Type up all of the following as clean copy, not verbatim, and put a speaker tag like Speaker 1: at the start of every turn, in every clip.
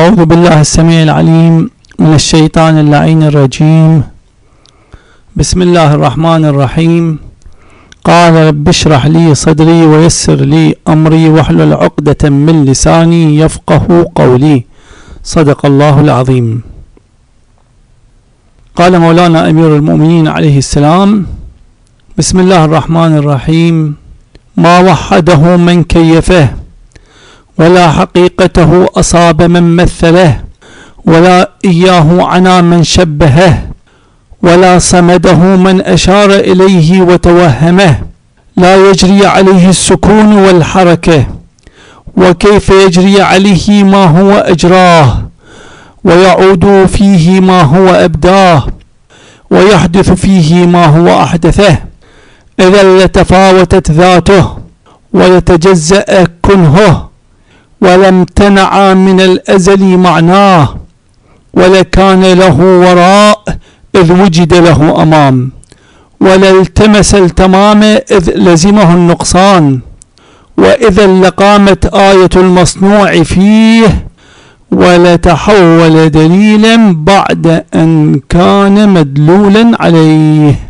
Speaker 1: أعوذ بالله السميع العليم من الشيطان اللعين الرجيم. بسم الله الرحمن الرحيم. قال رب اشرح لي صدري ويسر لي أمري واحلل عقدة من لساني يفقه قولي. صدق الله العظيم. قال مولانا أمير المؤمنين عليه السلام: بسم الله الرحمن الرحيم. ما وحده من كيفه، ولا حقيقته أصاب من مثله، ولا إياه عنا من شبهه، ولا صمده من أشار إليه وتوهمه. لا يجري عليه السكون والحركة، وكيف يجري عليه ما هو أجراه، ويعود فيه ما هو أبداه، ويحدث فيه ما هو أحدثه. إذا لتفاوتت ذاته ولتجزأ كنهه، ولم تنع من الأزل معناه، ولكان له وراء إذ وجد له أمام، ولالتمس التمام إذ لزمه النقصان، وإذا لقامت آية المصنوع فيه، ولتحول دليلا بعد أن كان مدلولا عليه.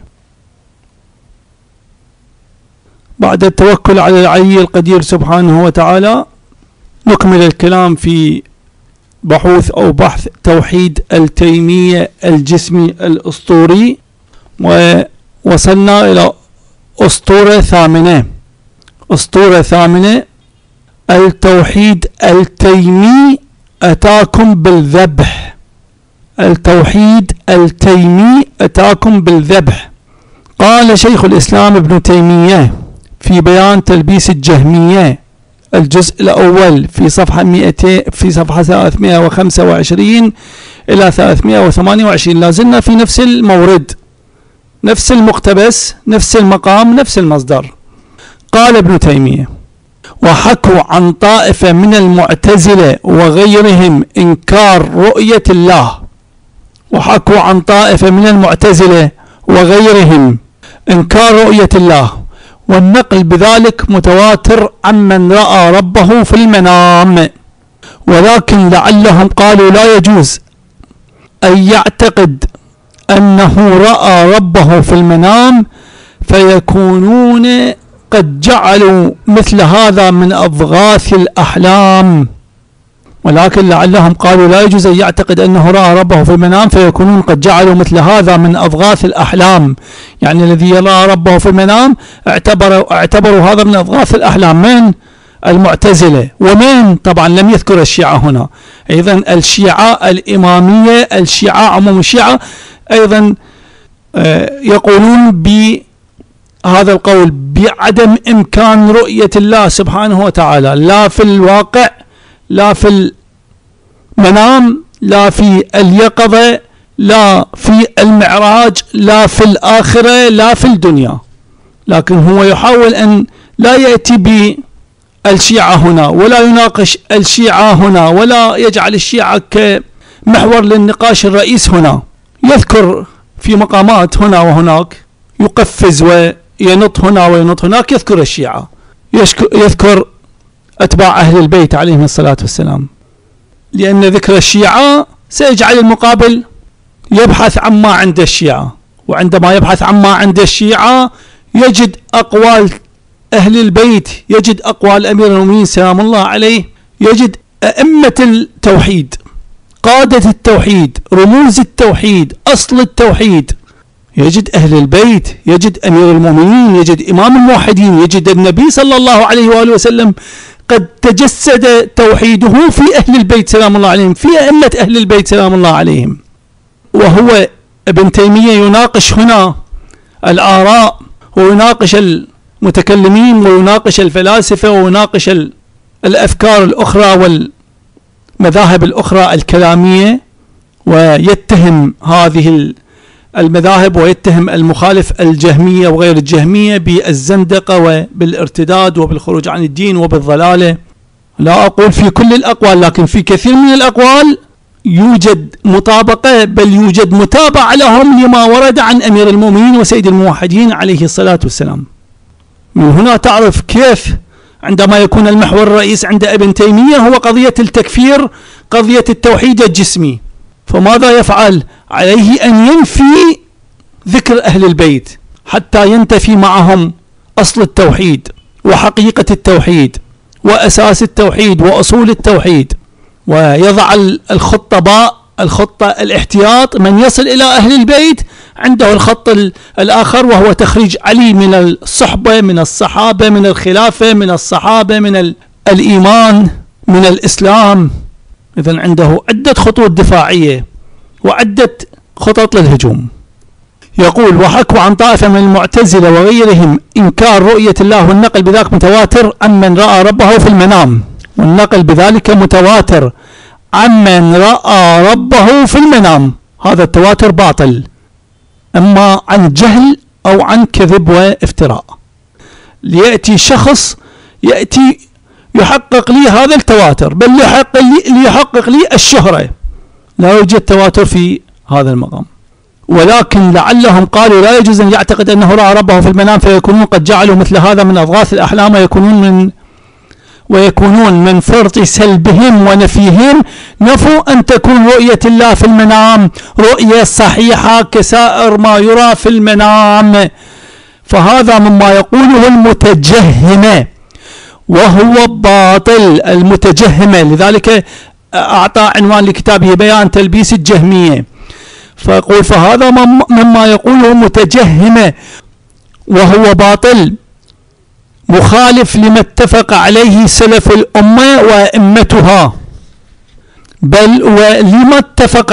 Speaker 1: بعد التوكل على العلي القدير سبحانه وتعالى، نكمل الكلام في بحث توحيد التيمية الجسمي الأسطوري، ووصلنا إلى أسطورة ثامنة. التوحيد التيمي أتاكم بالذبح. التوحيد التيمي أتاكم بالذبح. قال شيخ الإسلام ابن تيمية في بيان تلبيس الجهمية الجزء الأول في صفحة 325 إلى 328. لازلنا في نفس المورد، نفس المقتبس، نفس المقام، نفس المصدر. قال ابن تيمية: وحكوا عن طائفة من المعتزلة وغيرهم إنكار رؤية الله. وحكوا عن طائفة من المعتزلة وغيرهم إنكار رؤية الله، والنقل بذلك متواتر عمن رأى ربه في المنام، ولكن لعلهم قالوا لا يجوز أن يعتقد أنه رأى ربه في المنام، فيكونون قد جعلوا مثل هذا من أضغاث الأحلام. ولكن لعلهم قالوا لا يجوز أن يعتقد أنه رأى ربه في المنام، فيكونون قد جعلوا مثل هذا من أضغاث الأحلام. يعني الذي يرى ربه في المنام اعتبروا هذا من أضغاث الأحلام. من المعتزلة، ومن طبعا لم يذكر الشيعة هنا. أيضا الشيعة الإمامية، الشيعة عموم الشيعة أيضا يقولون بهذا القول بعدم إمكان رؤية الله سبحانه وتعالى، لا في الواقع، لا في المنام، لا في اليقظة، لا في المعراج، لا في الآخرة، لا في الدنيا. لكن هو يحاول أن لا يأتي بالشيعة هنا، ولا يناقش الشيعة هنا، ولا يجعل الشيعة كمحور للنقاش الرئيس هنا. يذكر في مقامات هنا وهناك، يقفز وينط هنا وينط هناك، يذكر الشيعة، يذكر أتباع أهل البيت عليهم الصلاة والسلام، لأن ذكر الشيعة سيجعل المقابل يبحث عما عند الشيعة، وعندما يبحث عما عند الشيعة يجد أقوال أهل البيت، يجد أقوال أمير المؤمنين سلام الله عليه، يجد أئمة التوحيد، قادة التوحيد، رموز التوحيد، أصل التوحيد. يجد أهل البيت، يجد أمير المؤمنين، يجد إمام الموحدين، يجد النبي صلى الله عليه وآله وسلم قد تجسد توحيده في أهل البيت سلام الله عليهم، في أئمة أهل البيت سلام الله عليهم. وهو ابن تيمية يناقش هنا الآراء، ويناقش المتكلمين، ويناقش الفلاسفة، ويناقش الأفكار الأخرى والمذاهب الأخرى الكلامية، ويتهم هذه المذاهب، ويتهم المخالف الجهمية وغير الجهمية بالزندقة وبالارتداد وبالخروج عن الدين وبالضلالة. لا أقول في كل الأقوال، لكن في كثير من الأقوال يوجد مطابقة، بل يوجد متابعة لهم لما ورد عن أمير المؤمنين وسيد الموحدين عليه الصلاة والسلام. من هنا تعرف كيف عندما يكون المحور الرئيس عند ابن تيمية هو قضية التكفير، قضية التوحيد الجسمي، فماذا يفعل؟ عليه أن ينفي ذكر أهل البيت حتى ينتفي معهم أصل التوحيد وحقيقة التوحيد وأساس التوحيد وأصول التوحيد، ويضع الخطة الاحتياط من يصل إلى أهل البيت عنده الخط الآخر، وهو تخريج علي من الصحبة، من الصحابة، من الخلافة، من الصحابة، من الإيمان، من الإسلام. إذن عنده عدة خطوط دفاعية وعدة خطط للهجوم. يقول: وحكوا عن طائفة من المعتزلة وغيرهم إنكار رؤية الله والنقل بذلك متواتر عمن رأى ربه في المنام، والنقل بذلك متواتر عمن رأى ربه في المنام. هذا التواتر باطل، أما عن جهل أو عن كذب وافتراء. ليأتي شخص يأتي يحقق لي هذا التواتر، بل ليحقق لي الشهرة، لا يوجد تواتر في هذا المقام. ولكن لعلهم قالوا لا يجوز أن يعتقد أنه رأى ربه في المنام، فيكونون قد جعلوا مثل هذا من أضغاث الأحلام، ويكونون من فرط سلبهم ونفيهم نفوا أن تكون رؤية الله في المنام رؤية صحيحة كسائر ما يرى في المنام. فهذا مما يقوله المتجهمة، وهو باطل. المتجهمة لذلك أعطى عنوان لكتابه بيان تلبيس الجهمية، فيقول: فهذا مما يقوله متجهمة وهو باطل، مخالف لما اتفق عليه سلف الأمة وأئمتها، بل ولما اتفق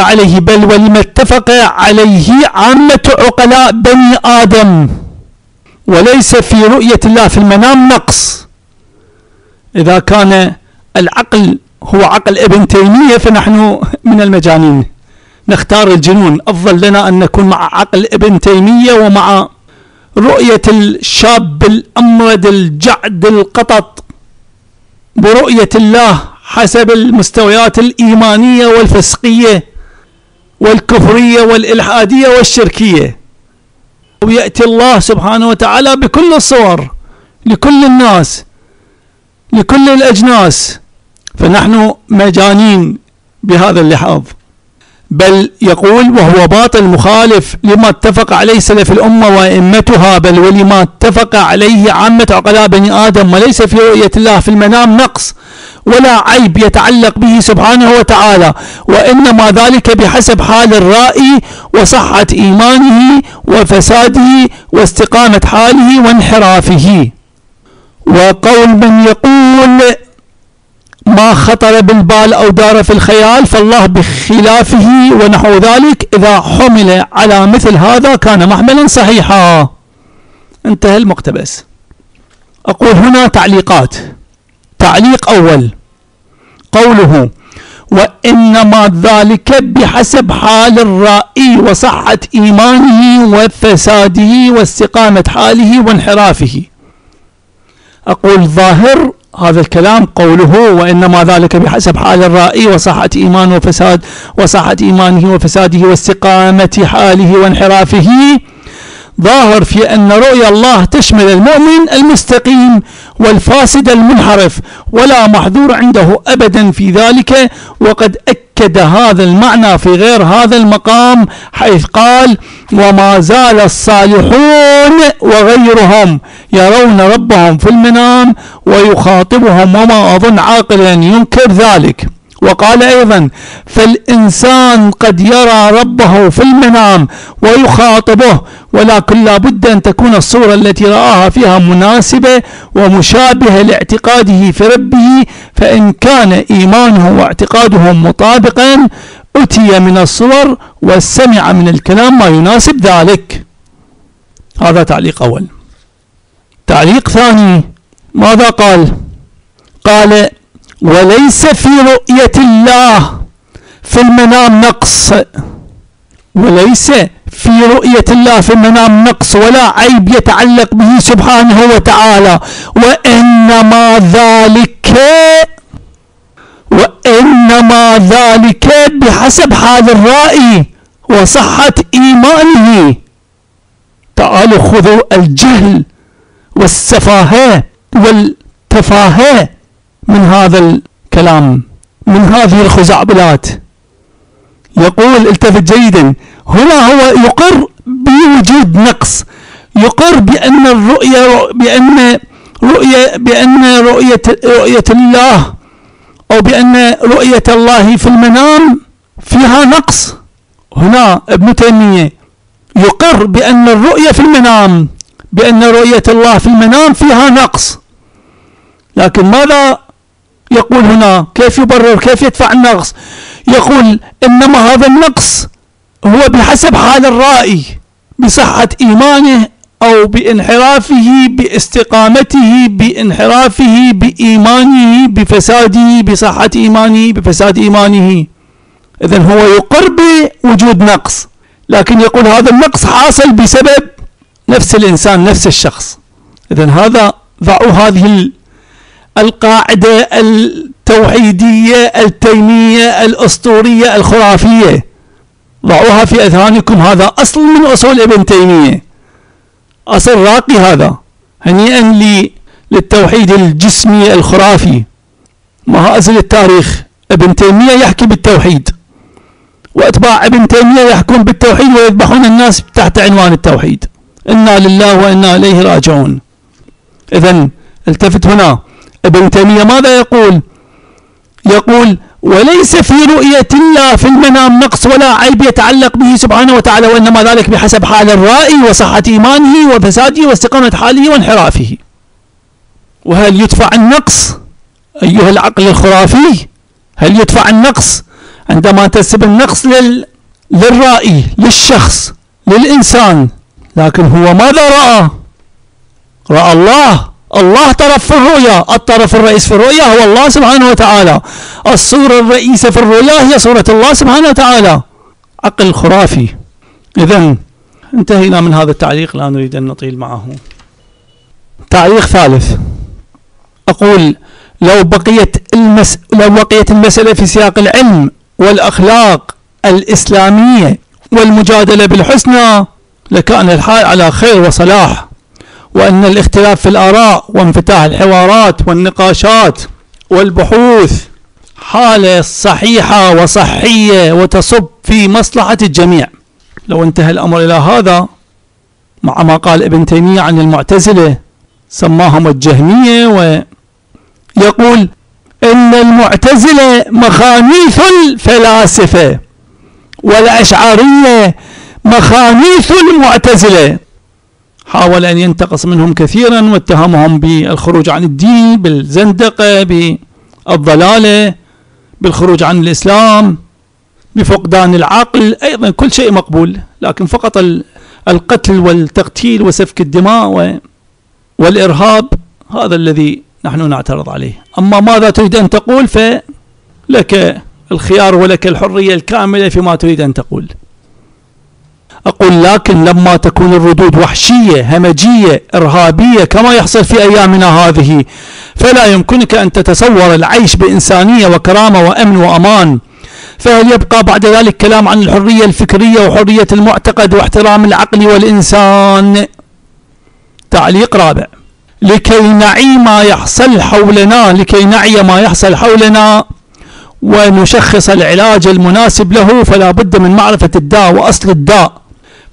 Speaker 1: عليه عامة عقلاء بني آدم. وليس في رؤية الله في المنام نقص. إذا كان العقل هو عقل ابن تيمية فنحن من المجانين، نختار الجنون. أفضل لنا أن نكون مع عقل ابن تيمية ومع رؤية الشاب الأمرد الجعد القطط برؤية الله حسب المستويات الإيمانية والفسقية والكفرية والإلحادية والشركية. ويأتي الله سبحانه وتعالى بكل الصور لكل الناس لكل الأجناس، فنحن مجانين بهذا اللحاظ. بل يقول: وهو باطل مخالف لما اتفق عليه سلف الأمة وأئمتها، بل ولما اتفق عليه عامة عقلاء بني آدم. وليس في رؤية الله في المنام نقص ولا عيب يتعلق به سبحانه وتعالى، وإنما ذلك بحسب حال الرائي وصحة إيمانه وفساده واستقامة حاله وانحرافه. وقول من يقول ما خطر بالبال أو دار في الخيال فالله بخلافه ونحو ذلك إذا حمل على مثل هذا كان محملا صحيحا. انتهى المقتبس. أقول هنا تعليقات. تعليق أول: قوله وإنما ذلك بحسب حال الرائي وصحة إيمانه وفساده واستقامة حاله وانحرافه. أقول ظاهر هذا الكلام قوله وإنما ذلك بحسب حال الرائي وصحة إيمانه وصحة إيمانه وفساده واستقامة حاله وانحرافه، ظاهر في أن رؤيا الله تشمل المؤمن المستقيم والفاسد المنحرف، ولا محذور عنده أبدا في ذلك. وقد أكد هذا المعنى في غير هذا المقام حيث قال: وما زال الصالحون وغيرهم يرون ربهم في المنام ويخاطبهم وما أظن عاقلا ينكر ذلك. وقال أيضا: فالإنسان قد يرى ربه في المنام ويخاطبه، ولكن لا بد أن تكون الصورة التي رآها فيها مناسبة ومشابهة لاعتقاده في ربه، فإن كان إيمانه واعتقاده مطابقا أتي من الصور والسمع من الكلام ما يناسب ذلك. هذا تعليق أول. تعليق ثاني ماذا قال؟ قال: وليس في رؤية الله في المنام نقص، وليس في رؤية الله في المنام نقص ولا عيب يتعلق به سبحانه وتعالى، وإنما ذلك بحسب حال الرائي وصحة إيمانه. تعالوا خذوا الجهل والسفاهة تفاهة من هذا الكلام، من هذه الخزعبلات. يقول التفت جيدا، هنا هو يقر بوجود نقص، يقر بأن الرؤية بأن رؤية الله أو بأن رؤية الله في المنام فيها نقص. هنا ابن تيمية يقر بأن الرؤية في المنام، بأن رؤية الله في المنام فيها نقص، لكن ماذا يقول هنا؟ كيف يبرر؟ كيف يدفع النقص؟ يقول إنما هذا النقص هو بحسب حال الرائي، بصحة إيمانه أو بانحرافه، باستقامته، بانحرافه، بإيمانه، بفساده، بصحة إيمانه، بفساد إيمانه. إذن هو يقر بوجود نقص، لكن يقول هذا النقص حاصل بسبب نفس الإنسان، نفس الشخص. إذن هذا ضعوا هذه القاعدة التوحيدية التيمية الأسطورية الخرافية، ضعوها في أذهانكم. هذا أصل من أصول ابن تيمية، أصل راقي هذا. هنيئا للتوحيد الجسمي الخرافي، ما هو أصل التاريخ. ابن تيمية يحكي بالتوحيد، وأتباع ابن تيمية يحكون بالتوحيد ويذبحون الناس تحت عنوان التوحيد. إنا لله وإنا إليه راجعون. إذن التفت هنا، ابن تيمية ماذا يقول؟ يقول وليس في رؤية الله في المنام نقص ولا عيب يتعلق به سبحانه وتعالى، وإنما ذلك بحسب حال الرائي وصحة إيمانه وفساده واستقامة حاله وانحرافه. وهل يدفع النقص أيها العقل الخرافي؟ هل يدفع النقص عندما تنسب النقص للرائي، للشخص، للإنسان؟ لكن هو ماذا رأى؟ رأى الله طرف في الرؤيا، الطرف الرئيس في الرؤيا هو الله سبحانه وتعالى، الصورة الرئيسة في الرؤيا هي صورة الله سبحانه وتعالى. عقل خرافي. إذن انتهينا من هذا التعليق، لا نريد أن نطيل معه. تعليق ثالث، أقول لو بقيت المسألة في سياق العلم والأخلاق الإسلامية والمجادلة بالحسنى لكان الحال على خير وصلاح، وأن الاختلاف في الآراء وانفتاح الحوارات والنقاشات والبحوث حالة صحيحة وصحية وتصب في مصلحة الجميع. لو انتهى الأمر إلى هذا، مع ما قال ابن تيمية عن المعتزلة سماهم الجهمية، ويقول إن المعتزلة مخانيث الفلاسفة والأشعرية مخانيث المعتزلة. حاول أن ينتقص منهم كثيرا واتهمهم بالخروج عن الدين، بالزندقة، بالضلالة، بالخروج عن الإسلام، بفقدان العقل. أيضا كل شيء مقبول، لكن فقط القتل والتقتيل وسفك الدماء والإرهاب هذا الذي نحن نعترض عليه. أما ماذا تريد أن تقول فلك الخيار ولك الحرية الكاملة فيما تريد أن تقول. أقول لكن لما تكون الردود وحشية همجية إرهابية كما يحصل في أيامنا هذه، فلا يمكنك أن تتصور العيش بإنسانية وكرامة وأمن وأمان. فهل يبقى بعد ذلك كلام عن الحرية الفكرية وحرية المعتقد واحترام العقل والإنسان؟ تعليق رابع، لكي نعي ما يحصل حولنا ونشخص العلاج المناسب له، فلا بد من معرفة الداء وأصل الداء،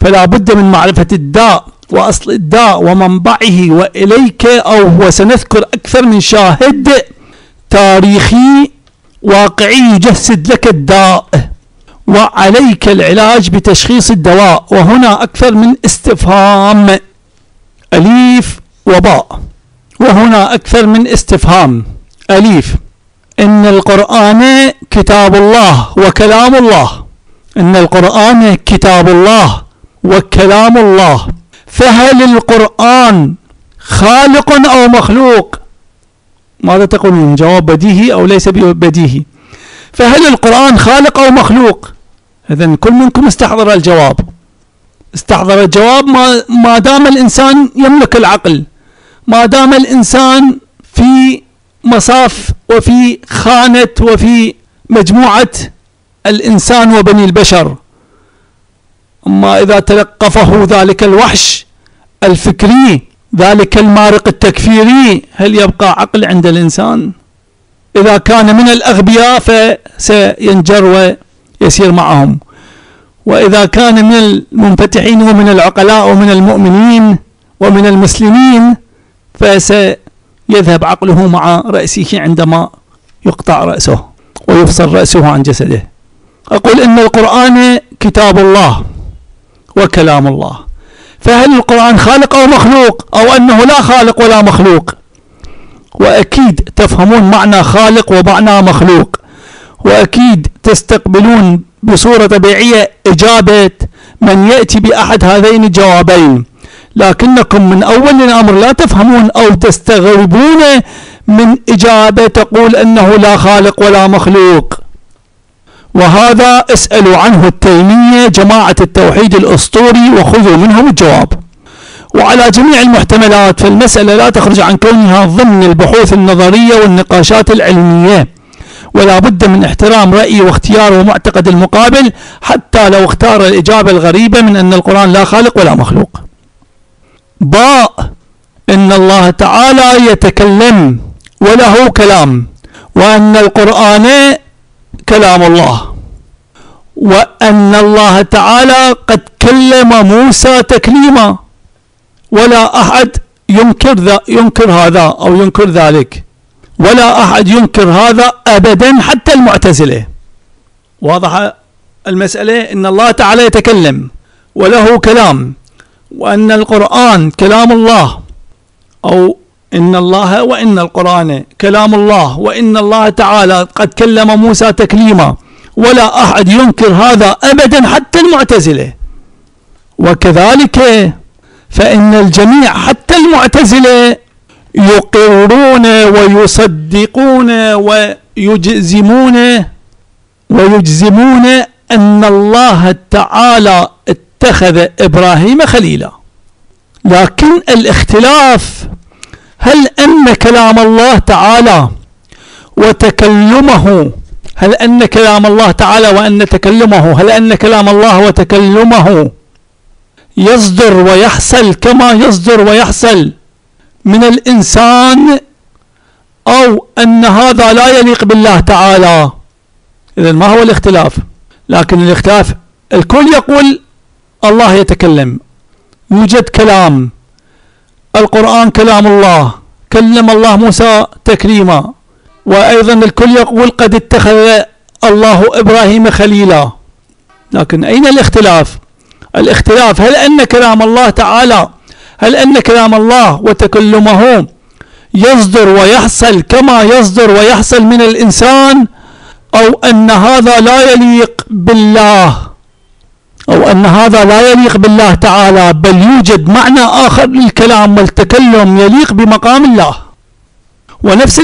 Speaker 1: وأصل الداء ومنبعه. وإليك وسنذكر أكثر من شاهد تاريخي واقعي يجسد لك الداء، وعليك العلاج بتشخيص الدواء. وهنا أكثر من استفهام، أليف وباء، وهنا أكثر من استفهام. أليف، إن القرآن كتاب الله وكلام الله، إن القرآن كتاب الله وكلام الله، فهل القرآن خالق أو مخلوق؟ ماذا تقولون؟ جواب بديهي أو ليس بديهي؟ فهل القرآن خالق أو مخلوق؟ إذن كل منكم استحضر الجواب، ما دام الإنسان يملك العقل، ما دام الإنسان في مصاف وفي خانة وفي مجموعة الإنسان وبني البشر. أما إذا تلقفه ذلك الوحش الفكري ذلك المارق التكفيري هل يبقى عقل عند الإنسان؟ إذا كان من الأغبياء فسينجر ويسير معهم، وإذا كان من المنفتحين ومن العقلاء ومن المؤمنين ومن المسلمين فسيذهب عقله مع رأسه عندما يقطع رأسه ويفصل رأسه عن جسده. أقول إن القرآن كتاب الله وكلام الله، فهل القرآن خالق أو مخلوق، أو أنه لا خالق ولا مخلوق؟ وأكيد تفهمون معنى خالق ومعنى مخلوق، وأكيد تستقبلون بصورة طبيعية إجابة من يأتي بأحد هذين الجوابين، لكنكم من أول الأمر لا تفهمون أو تستغربون من إجابة تقول أنه لا خالق ولا مخلوق. وهذا اسألوا عنه التيمية جماعة التوحيد الأسطوري وخذوا منهم الجواب. وعلى جميع المحتملات فالمسألة لا تخرج عن كونها ضمن البحوث النظرية والنقاشات العلمية، ولا بد من احترام رأي واختيار ومعتقد المقابل حتى لو اختار الإجابة الغريبة من أن القرآن لا خالق ولا مخلوق. باء إن الله تعالى يتكلم وله كلام، وأن القرآن كلام الله، وأن الله تعالى قد كلم موسى تكليما، ولا أحد ينكر هذا أو ينكر ذلك، ولا أحد ينكر هذا أبدا حتى المعتزلة. واضح المسألة؟ إن الله تعالى يتكلم وله كلام، وأن القرآن كلام الله، أو إن الله وإن القرآن كلام الله، وإن الله تعالى قد كلم موسى تكليما، ولا أحد ينكر هذا أبدا حتى المعتزلة. وكذلك فإن الجميع حتى المعتزلة يقرون ويصدقون ويجزمون أن الله تعالى اتخذ إبراهيم خليلا. لكن الاختلاف هل أن كلام الله تعالى وتكلمه، هل أن كلام الله تعالى وأن تكلمه، هل أن كلام الله وتكلمه يصدر ويحصل كما يصدر ويحصل من الإنسان، أو أن هذا لا يليق بالله تعالى؟ إذن ما هو الاختلاف؟ لكن الاختلاف الكل يقول الله يتكلم، يوجد كلام، القرآن كلام الله، كلم الله موسى تكريما، وأيضا الكل يقول قد اتخذ الله إبراهيم خليلا. لكن أين الاختلاف؟ الاختلاف هل أن كلام الله تعالى، هل أن كلام الله وتكلمه يصدر ويحصل كما يصدر ويحصل من الإنسان، أو أن هذا لا يليق بالله، أو أن هذا لا يليق بالله تعالى، بل يوجد معنى آخر للكلام والتكلم يليق بمقام الله. ونفس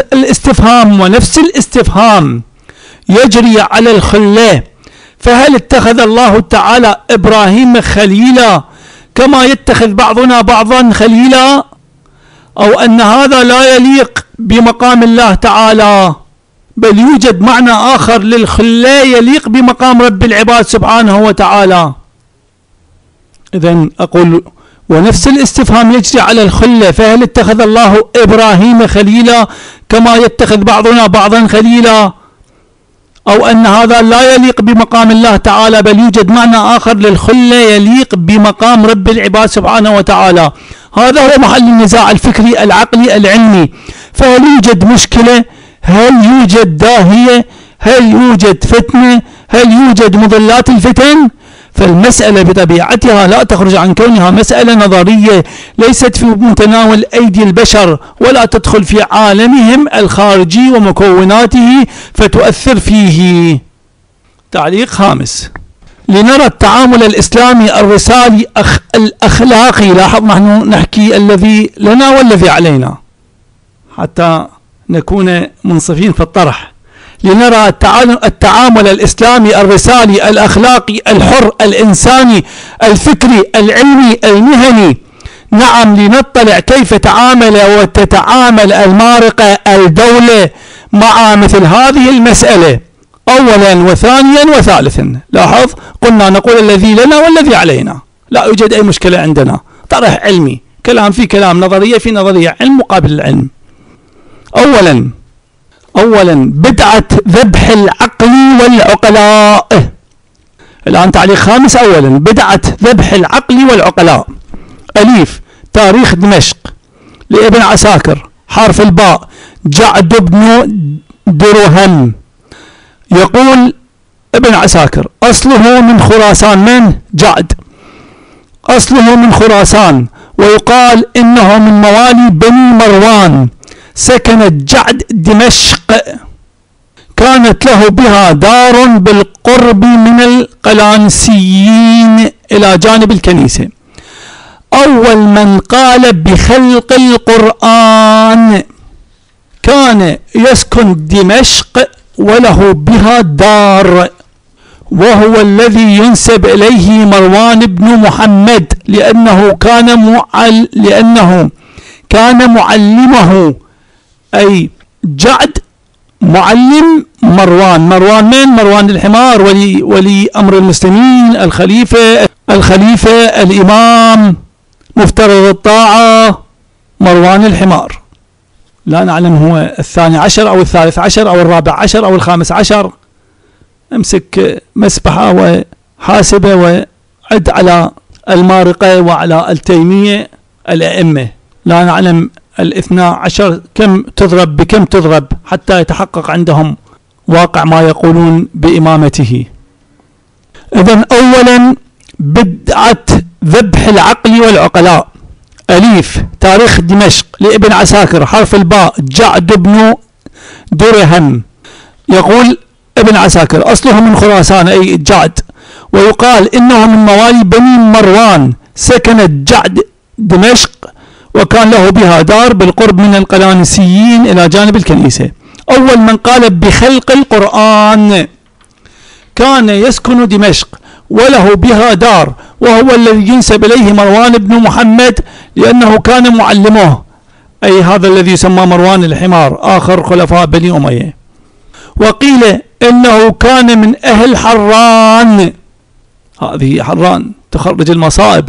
Speaker 1: الاستفهام يجري على الخلة، فهل اتخذ الله تعالى إبراهيم خليلا كما يتخذ بعضنا بعضا خليلا، أو أن هذا لا يليق بمقام الله تعالى، بل يوجد معنى آخر للخلة يليق بمقام رب العباد سبحانه وتعالى؟ إذن أقول ونفس الاستفهام يجري على الخلة، فهل اتخذ الله إبراهيم خليلا كما يتخذ بعضنا بعضا خليلا، أو أن هذا لا يليق بمقام الله تعالى، بل يوجد معنى آخر للخلة يليق بمقام رب العباد سبحانه وتعالى؟ هذا هو محل النزاع الفكري العقلي العلمي. فهل يوجد مشكلة؟ هل يوجد داهية؟ هل يوجد فتنة؟ هل يوجد مضلات الفتن؟ فالمسألة بطبيعتها لا تخرج عن كونها مسألة نظرية ليست في متناول أيدي البشر، ولا تدخل في عالمهم الخارجي ومكوناته فتؤثر فيه. تعليق خامس: لنرى التعامل الإسلامي الرسالي الأخلاقي، لاحظ نحن نحكي الذي لنا والذي علينا حتى نكون منصفين في الطرح. لنرى التعامل الإسلامي الرسالي الأخلاقي الحر الإنساني الفكري العلمي المهني. نعم، لنطلع كيف تعامل وتتعامل المارقة الدولة مع مثل هذه المسألة أولا وثانيا وثالثا. لاحظ قلنا نقول الذي لنا والذي علينا، لا يوجد أي مشكلة عندنا، طرح علمي كلام في كلام، نظرية في نظرية، علم مقابل العلم. أولا بدعة ذبح العقل والعقلاء. الآن تعليق خامس. أولا بدعة ذبح العقل والعقلاء. أليف تاريخ دمشق لابن عساكر، حرف الباء جعد بن درهم. يقول ابن عساكر أصله من خراسان. من جعد أصله من خراسان، ويقال إنه من موالي بني مروان. سكنت جعد دمشق، كانت له بها دار بالقرب من القلانسيين إلى جانب الكنيسة. أول من قال بخلق القرآن كان يسكن دمشق وله بها دار، وهو الذي ينسب إليه مروان بن محمد، لأنه كان معلمه، أي جعد معلم مروان. مروان من؟ مروان الحمار، ولي أمر المسلمين، الخليفة الإمام مفترض الطاعة، مروان الحمار. لا نعلم هو 12 أو 13 أو 14 أو 15. امسك مسبحة وحاسبة وعد على المارقة وعلى التيمية الأئمة. لا نعلم 12 كم تضرب بكم تضرب حتى يتحقق عندهم واقع ما يقولون بإمامته. إذن أولا بدعة ذبح العقل والعقلاء. أليف تاريخ دمشق لابن عساكر، حرف الباء جعد بن درهم. يقول ابن عساكر أصله من خراسان أي جعد، ويقال إنه من موالي بني مروان. سكنت جعد دمشق، وكان له بها دار بالقرب من القلانسيين إلى جانب الكنيسة. أول من قال بخلق القرآن كان يسكن دمشق وله بها دار، وهو الذي ينسب إليه مروان بن محمد، لأنه كان معلمه، أي هذا الذي يسمى مروان الحمار، آخر خلفاء بني أمية. وقيل إنه كان من أهل حران، هذه حران تخرج المصائب.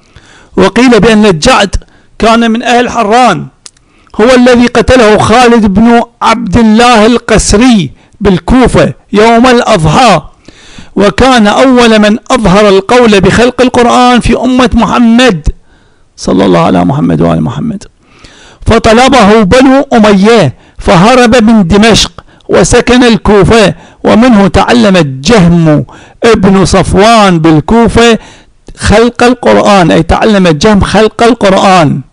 Speaker 1: وقيل بأن الجعد كان من أهل حران، هو الذي قتله خالد بن عبد الله القسري بالكوفة يوم الأضحى، وكان أول من أظهر القول بخلق القرآن في أمة محمد صلى الله على محمد وآل محمد. فطلبه بنو أمية فهرب من دمشق وسكن الكوفة، ومنه تعلم الجهم ابن صفوان بالكوفة خلق القرآن، أي تعلم الجهم خلق القرآن،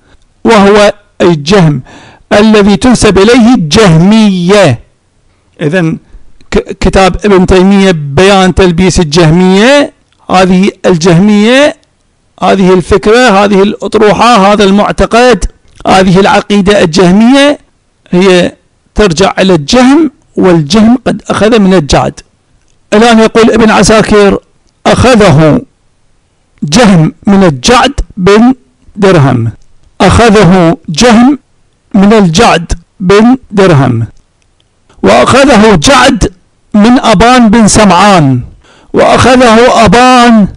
Speaker 1: وهو الجهم الذي تنسب إليه الجهمية. إذن كتاب ابن تيمية بيان تلبيس الجهمية، هذه الجهمية، هذه الفكرة، هذه الأطروحة، هذا المعتقد، هذه العقيدة الجهمية هي ترجع إلى الجهم، والجهم قد أخذ من الجعد. الآن يقول ابن عساكر أخذه جهم من الجعد بن درهم، أخذه جهم من الجعد بن درهم، وأخذه جعد من أبان بن سمعان، وأخذه أبان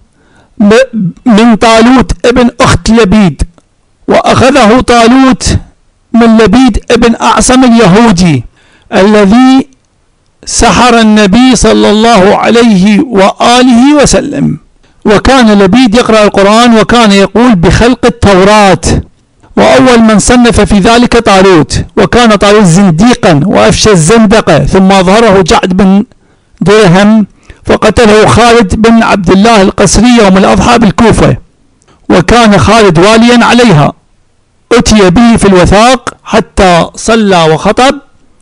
Speaker 1: من طالوت ابن أخت لبيد، وأخذه طالوت من لبيد ابن أعصم اليهودي الذي سحر النبي صلى الله عليه وآله وسلم. وكان لبيد يقرأ القرآن، وكان يقول بخلق التوراة، وأول من صنف في ذلك طالوت، وكان طالوت زنديقا وأفشى الزندقة، ثم أظهره جعد بن درهم فقتله خالد بن عبد الله القسري يوم الأضحى بالكوفة، وكان خالد واليا عليها، أتي به في الوثاق حتى صلى وخطب.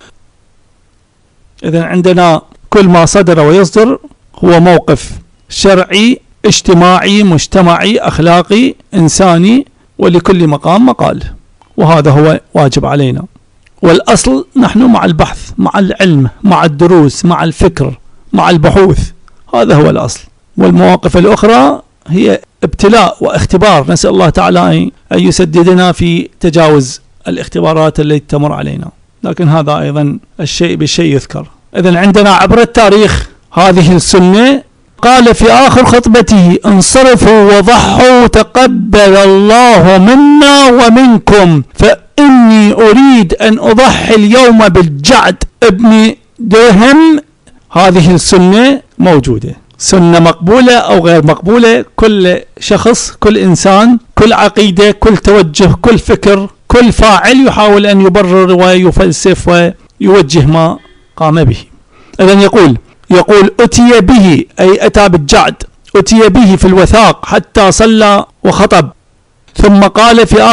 Speaker 1: إذن عندنا كل ما صدر ويصدر هو موقف شرعي اجتماعي مجتمعي أخلاقي إنساني، ولكل مقام مقال، وهذا هو واجب علينا. والأصل نحن مع البحث، مع العلم، مع الدروس، مع الفكر، مع البحوث، هذا هو الأصل. والمواقف الأخرى هي ابتلاء واختبار، نسأل الله تعالى أن يسددنا في تجاوز الاختبارات التي تمر علينا، لكن هذا أيضا الشيء بالشيء يذكر. إذن عندنا عبر التاريخ هذه السنة قال في آخر خطبته انصرفوا وضحوا تقبل الله منا ومنكم، فإني أريد أن أضحي اليوم بالجعد ابن درهم. هذه السنة موجودة، سنة مقبولة أو غير مقبولة، كل شخص، كل إنسان، كل عقيدة، كل توجه، كل فكر، كل فاعل يحاول أن يبرر ويفلسف ويوجه ما قام به. إذن يقول أتي به، أي أتى بالجعد، أتي به في الوثاق حتى صلى وخطب. ثم قال في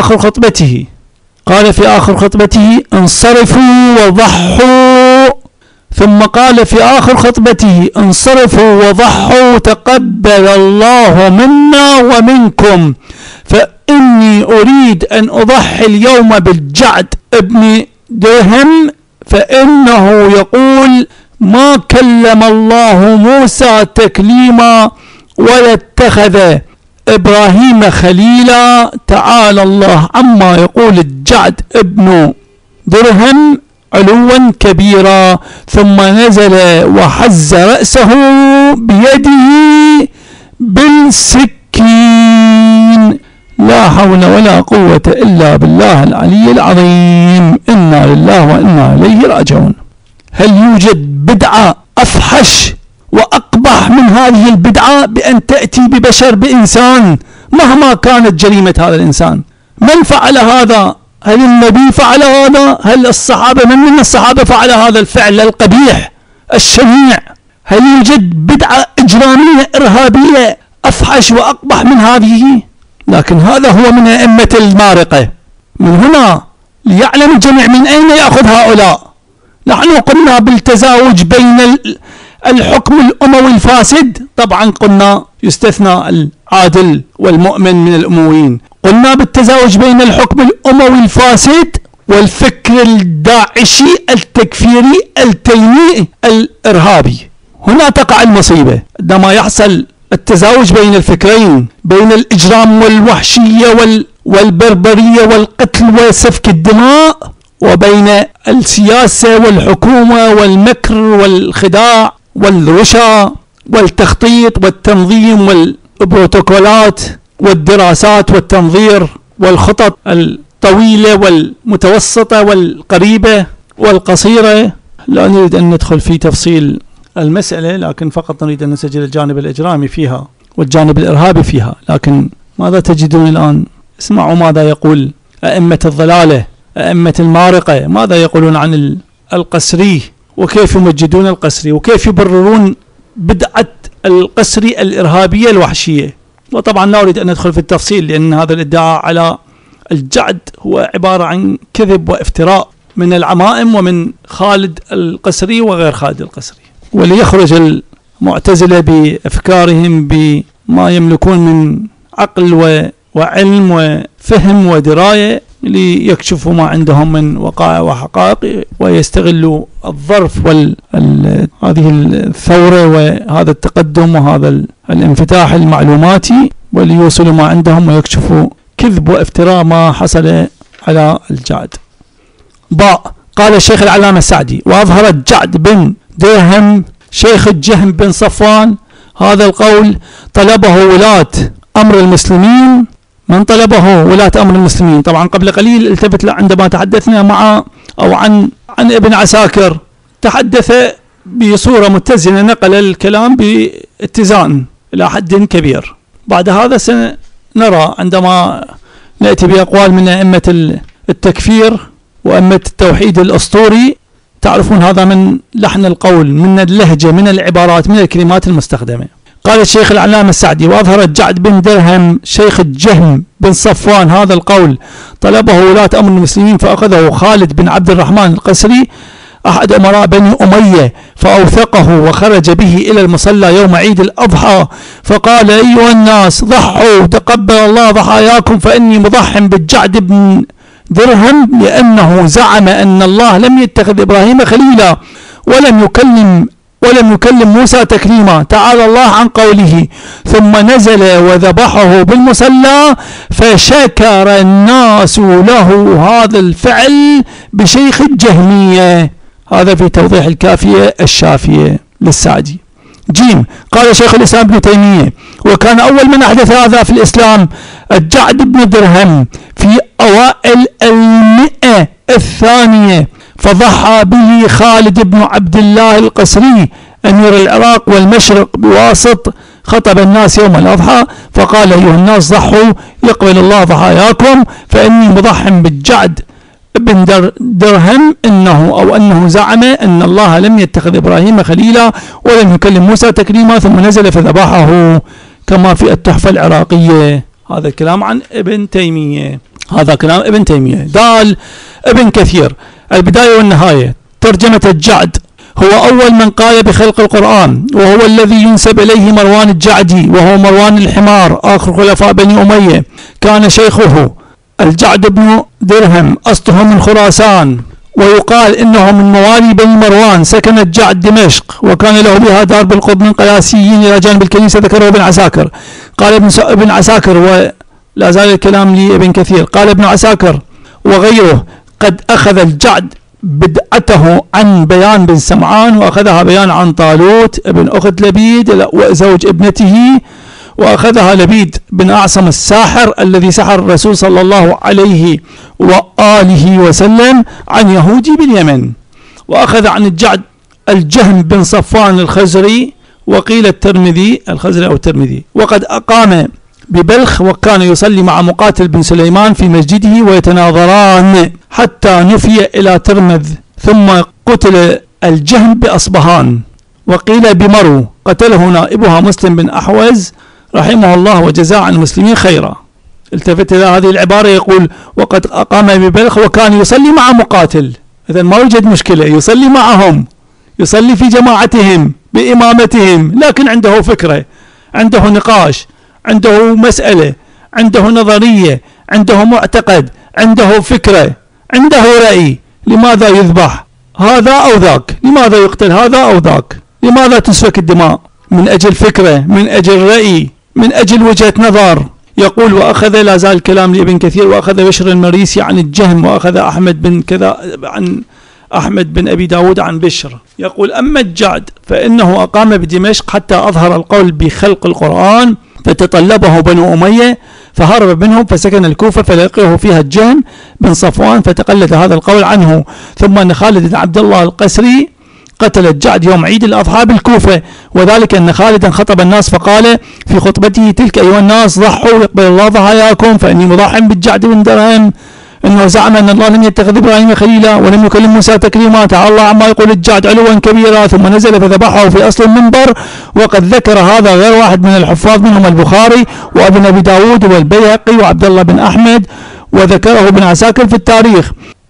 Speaker 1: آخر خطبته انصرفوا وضحوا. ثم قال في آخر خطبته انصرفوا وضحوا تقبل الله منا ومنكم، فإني أريد أن أضحي اليوم بالجعد ابن درهم، فإنه يقول ما كلم الله موسى تكليما ولا اتخذ إبراهيم خليلا، تعالى الله عما يقول الجعد ابن درهم علوا كبيرا. ثم نزل وحز رأسه بيده بالسكين. لا حول ولا قوة إلا بالله العلي العظيم. إنا لله وإنا إليه راجعون. هل يوجد بدعة أفحش وأقبح من هذه البدعة بأن تأتي ببشر، بإنسان مهما كانت جريمة هذا الإنسان؟ من فعل هذا؟ هل النبي فعل هذا؟ هل الصحابة؟ من الصحابة فعل هذا الفعل القبيح الشنيع؟ هل يوجد بدعة إجرامية إرهابية أفحش وأقبح من هذه؟ لكن هذا هو من أئمة المارقة. من هنا ليعلم الجميع من أين يأخذ هؤلاء. نحن قلنا بالتزاوج بين الحكم الأموي الفاسد، طبعا قلنا يستثنى العادل والمؤمن من الأمويين. قلنا بالتزاوج بين الحكم الأموي الفاسد والفكر الداعشي التكفيري التيمي الإرهابي. هنا تقع المصيبة عندما يحصل التزاوج بين الفكرين، بين الإجرام والوحشية والبربرية والقتل وسفك الدماء، وبين السياسة والحكومة والمكر والخداع والرشا والتخطيط والتنظيم والبروتوكولات والدراسات والتنظير والخطط الطويلة والمتوسطة والقريبة والقصيرة. لا نريد أن ندخل في تفصيل المسألة، لكن فقط نريد أن نسجل الجانب الإجرامي فيها والجانب الإرهابي فيها. لكن ماذا تجدون الآن؟ اسمعوا ماذا يقول أئمة الضلالة، أئمة المارقة، ماذا يقولون عن القسري، وكيف يمجدون القسري، وكيف يبررون بدعة القسري الإرهابية الوحشية. وطبعا لا أريد أن ندخل في التفصيل، لأن هذا الادعاء على الجعد هو عبارة عن كذب وافتراء من العمائم ومن خالد القسري وغير خالد القسري. وليخرج المعتزلة بأفكارهم بما يملكون من عقل وعلم وفهم ودراية، ليكشفوا ما عندهم من وقائع وحقائق، ويستغلوا الظرف هذه الثورة وهذا التقدم وهذا الانفتاح المعلوماتي، وليوصلوا ما عندهم ويكشفوا كذب وافتراء ما حصل على الجعد. قال الشيخ العلامة السعدي: وأظهر الجعد بن درهم شيخ الجهم بن صفوان هذا القول طلبه ولاة أمر المسلمين. من طلبه ولاة أمر المسلمين؟ طبعا قبل قليل التفت عندما تحدثنا مع أو عن ابن عساكر، تحدث بصورة متزنة، نقل الكلام باتزان إلى حد كبير. بعد هذا سنرى عندما نأتي بأقوال من أئمة التكفير وأئمة التوحيد الأسطوري، تعرفون هذا من لحن القول، من اللهجة، من العبارات، من الكلمات المستخدمة. قال الشيخ العلامة السعدي: وأظهر الجعد بن درهم شيخ الجهم بن صفوان هذا القول طلبه ولاة أمر المسلمين، فأخذه خالد بن عبد الرحمن القسري أحد أمراء بني أمية فأوثقه، وخرج به إلى المصلى يوم عيد الأضحى فقال: أيها الناس ضحوا تقبل الله ضحاياكم، فإني مضح بالجعد بن درهم، لأنه زعم أن الله لم يتخذ إبراهيم خليلا ولم يكلم موسى تكليما، تعالى الله عن قوله. ثم نزل وذبحه بالمصلى، فشكر الناس له هذا الفعل بشيخ الجهمية. هذا في توضيح الكافية الشافية للسعدي. جيم. قال شيخ الإسلام ابن تيمية: وكان أول من أحدث هذا في الإسلام الجعد بن درهم في أوائل 100 الثانية، فضحى به خالد بن عبد الله القسري أمير العراق والمشرق بواسط، خطب الناس يوم الأضحى فقال: أيها الناس ضحوا يقبل الله ضحاياكم، فإني مضح بالجعد بن درهم أنه زعم أن الله لم يتخذ إبراهيم خليلا ولم يكلم موسى تكليما، ثم نزل فذبحه كما في التحفة العراقية. هذا الكلام عن ابن تيمية. هذا كلام ابن تيمية. دال ابن كثير: البداية والنهاية. ترجمة الجعد: هو أول من قال بخلق القرآن، وهو الذي ينسب إليه مروان الجعدي، وهو مروان الحمار آخر خلفاء بني أمية. كان شيخه الجعد بن درهم أصله من خراسان، ويقال إنه من موالي بني مروان. سكن الجعد دمشق، وكان له بها دار بالقرب من قياسيين إلى جانب الكنيسة، ذكره ابن عساكر. قال ابن عساكر، ولا زال الكلام لابن كثير، قال ابن عساكر وغيره: قد أخذ الجعد بدعته عن بيان بن سمعان، وأخذها بيان عن طالوت ابن أخت لبيد وزوج ابنته، وأخذها لبيد بن أعصم الساحر الذي سحر الرسول صلى الله عليه وآله وسلم عن يهودي باليمن. وأخذ عن الجعد الجهم بن صفوان الخزري، وقيل الترمذي الخزري أو الترمذي. وقد أقام ببلخ، وكان يصلي مع مقاتل بن سليمان في مسجده ويتناظران حتى نفي إلى ترمذ، ثم قتل الجهم بأصبهان. وقيل بمرو، قتله نائبها مسلم بن أحوز رحمه الله وجزاء عن المسلمين خيرا. التفت إلى هذه العبارة، يقول: وقد أقام ببلخ وكان يصلي مع مقاتل. إذا ما يوجد مشكلة، يصلي معهم، يصلي في جماعتهم بإمامتهم، لكن عنده فكرة، عنده نقاش، عنده مسألة، عنده نظرية، عنده معتقد، عنده فكرة، عنده رأي. لماذا يذبح هذا أو ذاك؟ لماذا يقتل هذا أو ذاك؟ لماذا تسفك الدماء؟ من أجل فكرة، من أجل رأي، من أجل وجهة نظر. يقول: وأخذ، لا زال الكلام لابن كثير، وأخذ بشر المريسي عن الجهم، وأخذ أحمد بن كذا عن أحمد بن أبي داود عن بشر. يقول: أما الجعد فإنه أقام بدمشق حتى أظهر القول بخلق القرآن، فتطلبه بنو أمية فهرب منهم، فسكن الكوفة، فلقيه فيها الجهم بن صفوان فتقلد هذا القول عنه. ثم أن خالد بن عبد الله القسري قتل الجعد يوم عيد الأضحى بالكوفة، وذلك أن خالدا خطب الناس فقال في خطبته تلك: أيها الناس ضحوا يقبل الله ضحاياكم، فإني مضح بالجعد بن درهم انه زعم ان الله لم يتخذ ابراهيم خليلا ولم يكلم موسى تكليما، تعالى الله عما يقول الجعد علوا كبيرا. ثم نزل فذبحه في اصل المنبر. وقد ذكر هذا غير واحد من الحفاظ، منهم البخاري وابن ابي داود والبيهقي وعبد الله بن احمد، وذكره ابن عساكر في التاريخ.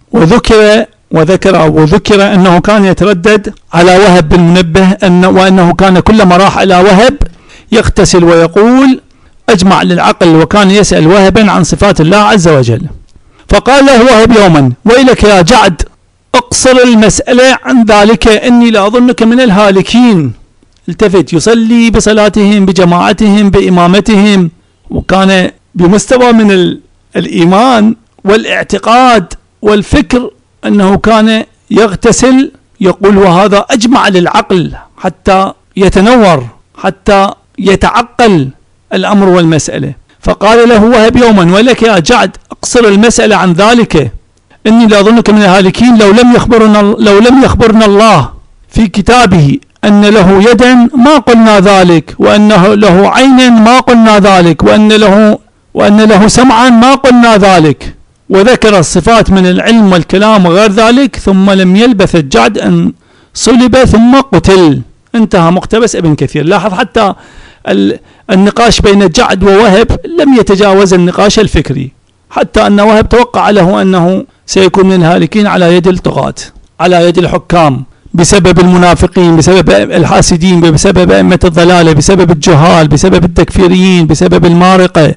Speaker 1: وذكر انه كان يتردد على وهب بن منبه، وانه كان كلما راح الى وهب يغتسل ويقول اجمع للعقل، وكان يسأل وهبا عن صفات الله عز وجل. فقال له وهب يوما: ويلك يا جعد، اقصر المسألة عن ذلك، إني لا أظنك من الهالكين. التفت، يصلي بصلاتهم بجماعتهم بإمامتهم، وكان بمستوى من الإيمان والاعتقاد والفكر أنه كان يغتسل، يقول وهذا أجمع للعقل حتى يتنور، حتى يتعقل الأمر والمسألة. فقال له وهب يوما: ولك يا جعد، اقصر المسألة عن ذلك، إني لا أظنك من الهالكين. لو لم يخبرنا الله في كتابه أن له يدا ما قلنا ذلك، وأنه له عين ما قلنا ذلك، وأن له سمعا ما قلنا ذلك، وذكر الصفات من العلم والكلام وغير ذلك. ثم لم يلبث الجعد أن صلب ثم قتل. انتهى مقتبس ابن كثير. لاحظ حتى النقاش بين جعد ووهب لم يتجاوز النقاش الفكري، حتى أن وهب توقع له أنه سيكون من الهالكين على يد الطغاة، على يد الحكام، بسبب المنافقين، بسبب الحاسدين، بسبب أئمة الضلالة، بسبب الجهال، بسبب التكفيريين، بسبب المارقة.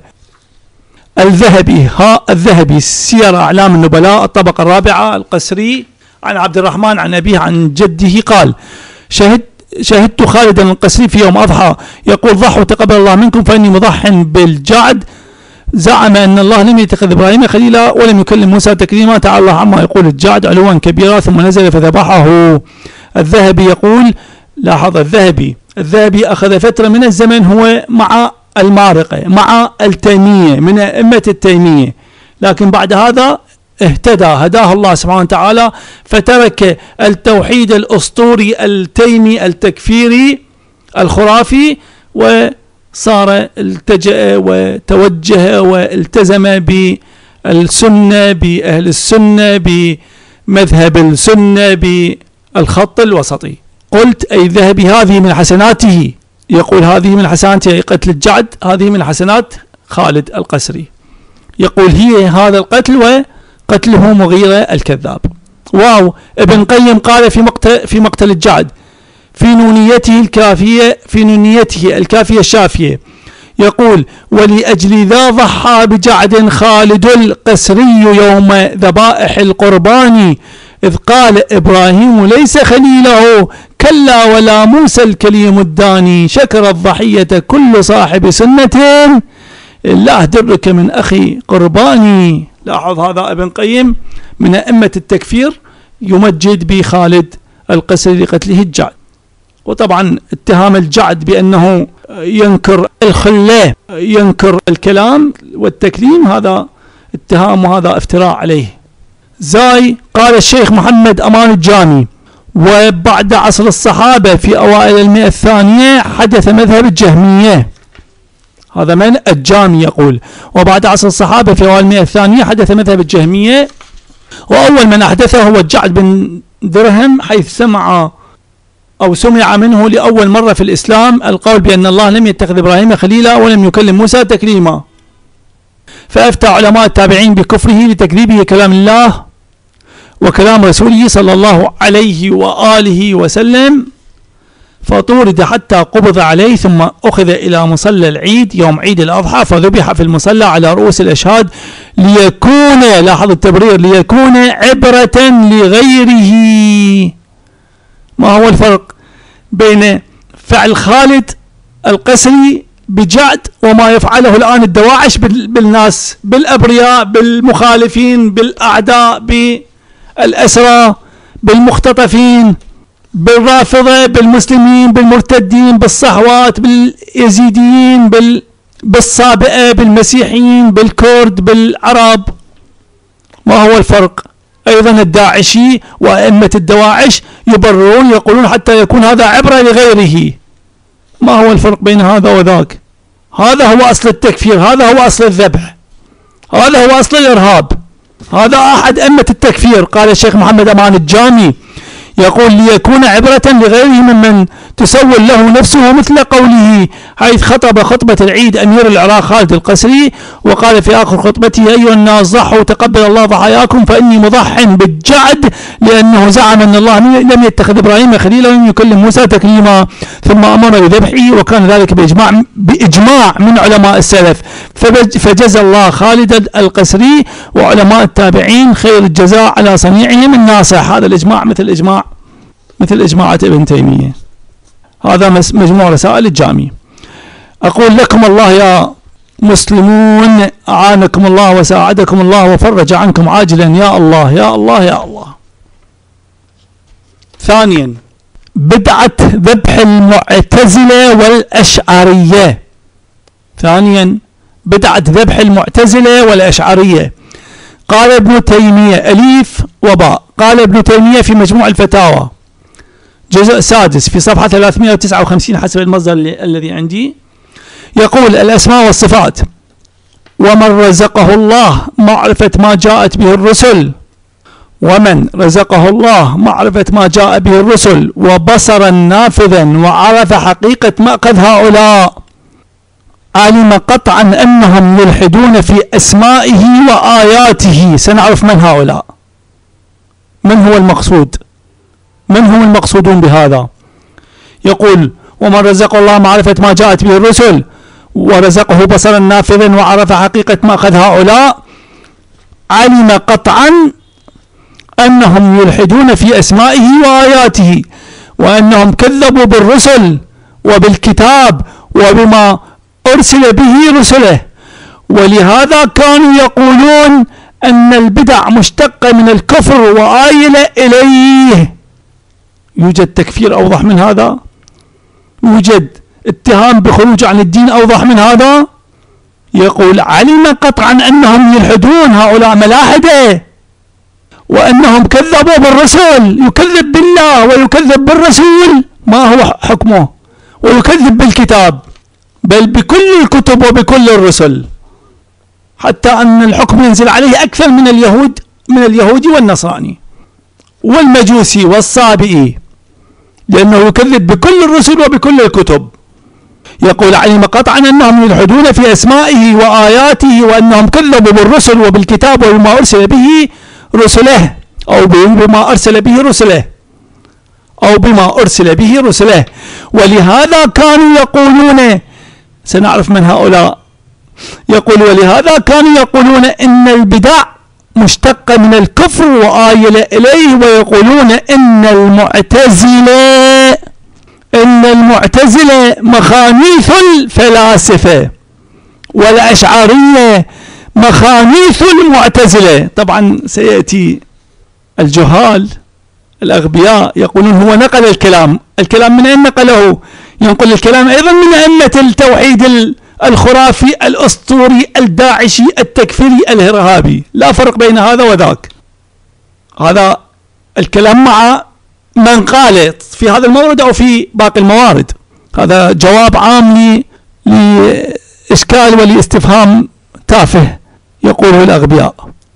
Speaker 1: الذهبي سير أعلام النبلاء الطبقة الرابعة، القسري، عن عبد الرحمن عن أبيه عن جده قال: شهدت خالدا القسري في يوم أضحى يقول: ضحوا تقبل الله منكم، فإني مضح بالجعد، زعم أن الله لم يتخذ إبراهيم خليلا ولم يكلم موسى تكليما، تعالى الله عما يقول الجعد علوا كبيرا. ثم نزل فذبحه. الذهبي يقول، لاحظ الذهبي: الذهبي أخذ فترة من الزمن هو مع المارقة مع التيمية من أئمة التيمية، لكن بعد هذا اهتدى، هداه الله سبحانه وتعالى، فترك التوحيد الأسطوري التيمي التكفيري الخرافي، وصار التجأ وتوجه والتزم بالسنة، بأهل السنة، بمذهب السنة، بالخط الوسطي. قلت أي الذهبي هذه من حسناته، يقول هذه من حسناته قتل الجعد، هذه من حسنات خالد القسري، يقول هي هذا القتل وقتله مغيرة الكذاب. واو. ابن قيم قال في مقتل الجعد في نونيته الكافية الشافية، يقول ولأجل ذا ضحى بجعد خالد القسري يوم ذبائح القربان، إذ قال إبراهيم ليس خليله كلا ولا موسى الكليم الداني، شكر الضحية كل صاحب سنة الله درك من أخي قرباني. لاحظ هذا ابن قيم من أئمة التكفير يمجد بخالد القسري لقتله الجعد. وطبعا اتهام الجعد بأنه ينكر الخلة، ينكر الكلام والتكليم، هذا اتهام وهذا افتراء عليه. زاي قال الشيخ محمد أمان الجامي وبعد عصر الصحابة في أوائل المئة الثانية حدث مذهب الجهمية. هذا من الجامي يقول وبعد عصر الصحابة في أوائل المئة الثانية حدث مذهب الجهمية، وأول من أحدثه هو الجعد بن درهم، حيث سمع منه لأول مرة في الإسلام القول بأن الله لم يتخذ إبراهيم خليلا ولم يكلم موسى تكليما، فأفتى علماء التابعين بكفره لتكذيبه كلام الله وكلام رسوله صلى الله عليه وآله وسلم، فطورد حتى قبض عليه، ثم أخذ إلى مصلى العيد يوم عيد الأضحى فذبح في المصلى على رؤوس الأشهاد ليكون، لاحظ التبرير، ليكون عبرة لغيره. ما هو الفرق بين فعل خالد القسري بجعد وما يفعله الآن الدواعش بالناس، بالأبرياء، بالمخالفين، بالأعداء، بالأسرى، بالمختطفين، بالرافضة، بالمسلمين، بالمرتدين، بالصحوات، باليزيديين، بالصابئة، بالمسيحيين، بالكرد، بالعرب؟ ما هو الفرق؟ أيضا الداعشي وأئمة الدواعش يبررون، يقولون حتى يكون هذا عبرة لغيره. ما هو الفرق بين هذا وذاك؟ هذا هو أصل التكفير، هذا هو أصل الذبح، هذا هو أصل الإرهاب، هذا أحد أئمة التكفير. قال الشيخ محمد أمان الجامي يقول ليكون عبرة لغيره ممن تسول له نفسه، مثل قوله حيث خطب خطبة العيد أمير العراق خالد القسري وقال في آخر خطبته أيها الناس ضحوا تقبل الله ضحاياكم فإني مضح بالجعد، لأنه زعم أن الله لم يتخذ إبراهيم خليلا ولم يكلم موسى تكليما، ثم أمر بذبحه، وكان ذلك بإجماع من علماء السلف، فجزى الله خالد القسري وعلماء التابعين خير الجزاء على صنيعهم الناصح. هذا الإجماع مثل إجماعات ابن تيمية. هذا مجموع رسائل الجامي. أقول لكم الله يا مسلمون أعانكم الله وساعدكم الله وفرج عنكم عاجلا يا الله يا الله يا الله. ثانيا بدعة ذبح المعتزلة والأشعرية. ثانيا بدعة ذبح المعتزلة والأشعرية. قال ابن تيمية أليف وباء، قال ابن تيمية في مجموع الفتاوى جزء سادس في صفحة 359 حسب المصدر الذي عندي، يقول الأسماء والصفات ومن رزقه الله معرفة ما جاءت به الرسل، ومن رزقه الله معرفة ما جاء به الرسل وبصرا نافذا وعرف حقيقة مأخذ هؤلاء، علم قطعا أنهم يلحدون في أسمائه وآياته. سنعرف من هؤلاء، من هو المقصود، من هم المقصودون بهذا. يقول ومن رزقه الله معرفة ما جاءت به الرسل ورزقه بصرا نافذا وعرف حقيقة مأخذ هؤلاء، علم قطعا أنهم يلحدون في أسمائه وآياته، وأنهم كذبوا بالرسل وبالكتاب وبما أرسل به رسله، ولهذا كانوا يقولون أن البدع مشتقة من الكفر وآيلة إليه. يوجد تكفير أوضح من هذا؟ يوجد اتهام بخروج عن الدين أوضح من هذا؟ يقول علم قطعا أنهم يلحدون، هؤلاء ملاحدة، وأنهم كذبوا بالرسل، يكذب بالله ويكذب بالرسول، ما هو حكمه؟ ويكذب بالكتاب، بل بكل الكتب وبكل الرسل، حتى أن الحكم ينزل عليه أكثر من اليهودي والنصراني والمجوسي والصابئي، لأنه يكذب بكل الرسل وبكل الكتب. يقول علم قطعا أنهم يلحدون في أسمائه وآياته، وأنهم كذبوا بالرسل وبالكتاب وبما أرسل به رسله، أو بما أرسل به رسله، أو بما أرسل به رسله. ولهذا كانوا يقولون، سنعرف من هؤلاء، يقول ولهذا كانوا يقولون إن البدع مشتقة من الكفر وآيل إليه، ويقولون إن المعتزلة مخانيث الفلاسفة، والأشعرية مخانيث المعتزلة. طبعا سيأتي الجهال الأغبياء يقولون هو نقل الكلام من أين نقله؟ ينقل الكلام أيضا من أئمة التوحيد الخرافي الأسطوري الداعشي التكفيري الإرهابي، لا فرق بين هذا وذاك. هذا الكلام مع من قال في هذا المورد أو في باقي الموارد. هذا جواب عام لإشكال ولاستفهام تافه يقوله الأغبياء.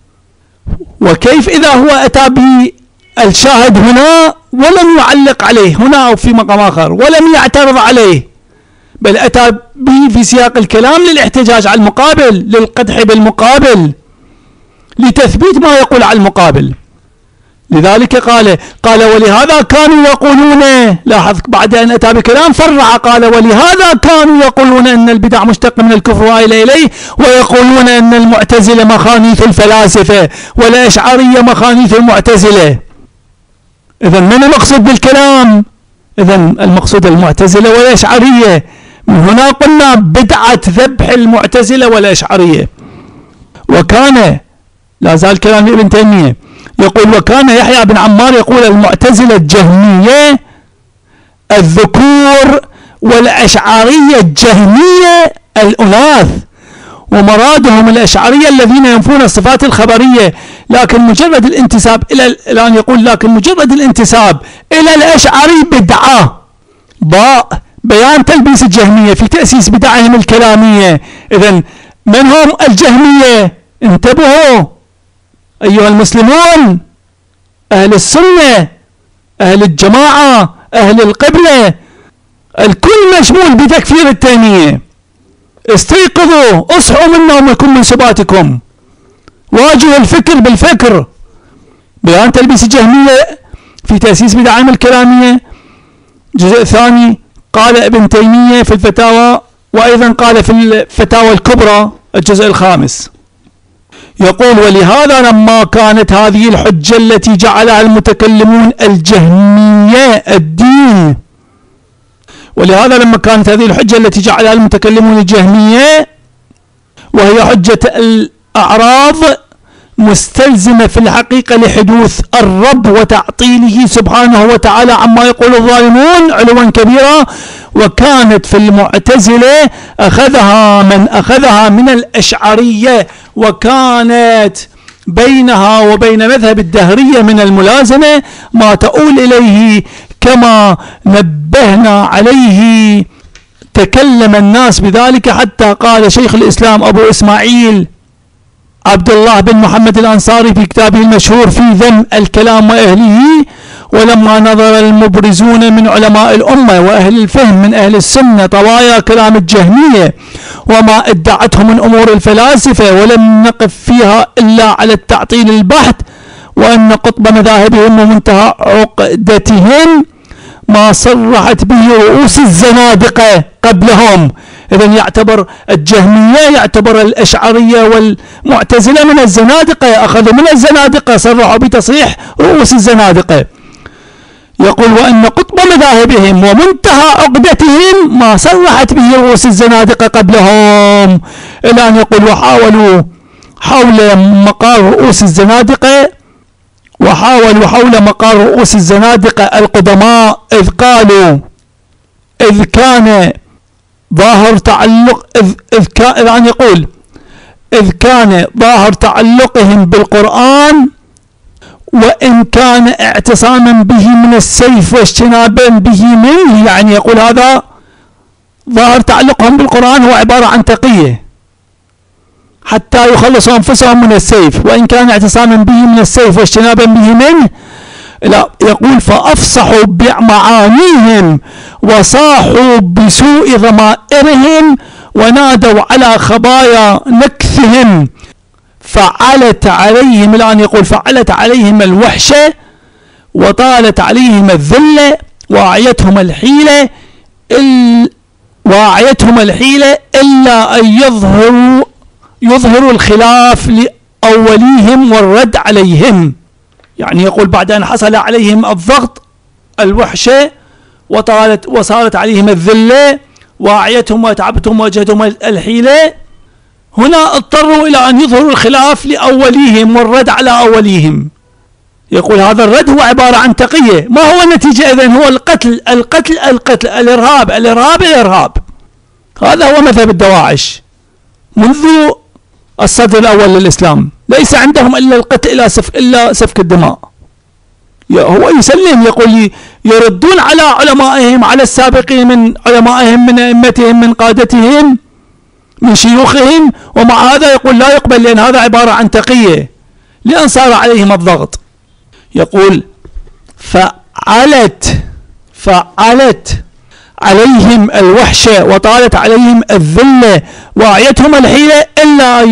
Speaker 1: وكيف إذا هو أتى بالشاهد هنا ولم يعلق عليه هنا أو في مقام آخر ولم يعترض عليه، بل أتى به في سياق الكلام للاحتجاج على المقابل، للقدح بالمقابل، لتثبيت ما يقول على المقابل. لذلك قال ولهذا كانوا يقولون، لاحظ بعد أن أتى بكلام فرع، قال ولهذا كانوا يقولون أن البدع مشتق من الكفر وآيل إليه، ويقولون أن المعتزلة مخانيث الفلاسفة والأشعرية مخانيث المعتزلة. إذن من المقصود بالكلام؟ إذن المقصود المعتزلة والأشعرية. من هنا قلنا بدعة ذبح المعتزلة والأشعرية. وكان، لا زال كلام ابن تيمية يقول وكان يحيى بن عمار يقول المعتزلة الجهمية الذكور والأشعرية الجهمية الأناث، ومرادهم الأشعرية الذين ينفون الصفات الخبرية، لكن مجرد الانتساب إلى الآن يقول لكن مجرد الانتساب إلى الأشعري بدعة. بيان تلبيس الجهمية في تأسيس بدعهم الكلامية. إذن من هم الجهمية؟ انتبهوا أيها المسلمون، أهل السنة، أهل الجماعة، أهل القبلة، الكل مشمول بتكفير التيمية. استيقظوا، اصحوا من نومكم من سباتكم، واجهوا الفكر بالفكر. بيان تلبيس الجهمية في تأسيس بدعهم الكلامية، جزء ثاني، قال ابن تيمية في الفتاوى، وأيضا قال في الفتاوى الكبرى الجزء الخامس، يقول ولهذا لما كانت هذه الحجة التي جعلها المتكلمون الجهمية الدين، ولهذا لما كانت هذه الحجة التي جعلها المتكلمون الجهمية وهي حجة الأعراض مستلزمة في الحقيقة لحدوث الرب وتعطيله سبحانه وتعالى عما يقول الظالمون علوا كبيرا، وكانت في المعتزلة أخذها من الأشعرية، وكانت بينها وبين مذهب الدهرية من الملازمة ما تؤول إليه كما نبهنا عليه. تكلم الناس بذلك حتى قال شيخ الإسلام أبو إسماعيل عبد الله بن محمد الأنصاري في كتابه المشهور في ذم الكلام وأهله: ولما نظر المبرزون من علماء الأمة وأهل الفهم من أهل السنة طوايا كلام الجهمية وما ادعته من أمور الفلاسفة، ولم نقف فيها إلا على التعطيل البحت، وأن قطب مذاهبهم ومنتهى عقدتهم ما صرحت به رؤوس الزنادقة قبلهم. إذن يعتبر الجهمية، يعتبر الأشعرية والمعتزلة من الزنادقة، أخذوا من الزنادقة، صرحوا بتصريح رؤوس الزنادقة. يقول وأن قطب مذاهبهم ومنتهى عقدتهم ما صرحت به رؤوس الزنادقة قبلهم، إلى أن يقول وحاولوا حول مقار رؤوس الزنادقة، وحاولوا حول مقار رؤوس الزنادقة القدماء إذ قالوا إذ كان ظاهر تعلق يعني يقول إذ كان ظاهر تعلقهم بالقرآن وإن كان اعتصاما به من السيف واجتنابا به منه، يعني يقول هذا ظاهر تعلقهم بالقرآن هو عبارة عن تقية حتى يخلصوا أنفسهم من السيف، وإن كان اعتصاما به من السيف واجتنابا به منه لا، يقول فأفصحوا بمعانيهم وصاحوا بسوء ضمائرهم ونادوا على خبايا نكثهم، فعلت عليهم، الآن يقول فعلت عليهم الوحشة وطالت عليهم الذلة وأعيتهم الحيلة إلا أن يظهروا الخلاف لأوليهم والرد عليهم. يعني يقول بعد أن حصل عليهم الضغط الوحشة وصارت عليهم الذلة وأعيتهم وتعبتهم وجهتهم الحيلة، هنا اضطروا إلى أن يظهروا الخلاف لأوليهم والرد على أوليهم. يقول هذا الرد هو عبارة عن تقية. ما هو النتيجة إذن؟ هو القتل القتل القتل، الإرهاب الإرهاب الإرهاب. هذا هو مذهب الدواعش منذ الصدر الأول للإسلام، ليس عندهم إلا القتل إلا سفك الدماء. هو يسلم، يقول يردون على علمائهم، على السابقين من علمائهم من أئمتهم من قادتهم من شيوخهم، ومع هذا يقول لا يقبل لأن هذا عبارة عن تقية لأن صار عليهم الضغط. يقول فعلت عليهم الوحشة وطالت عليهم الذلة وأعيتهم الحيلة إلا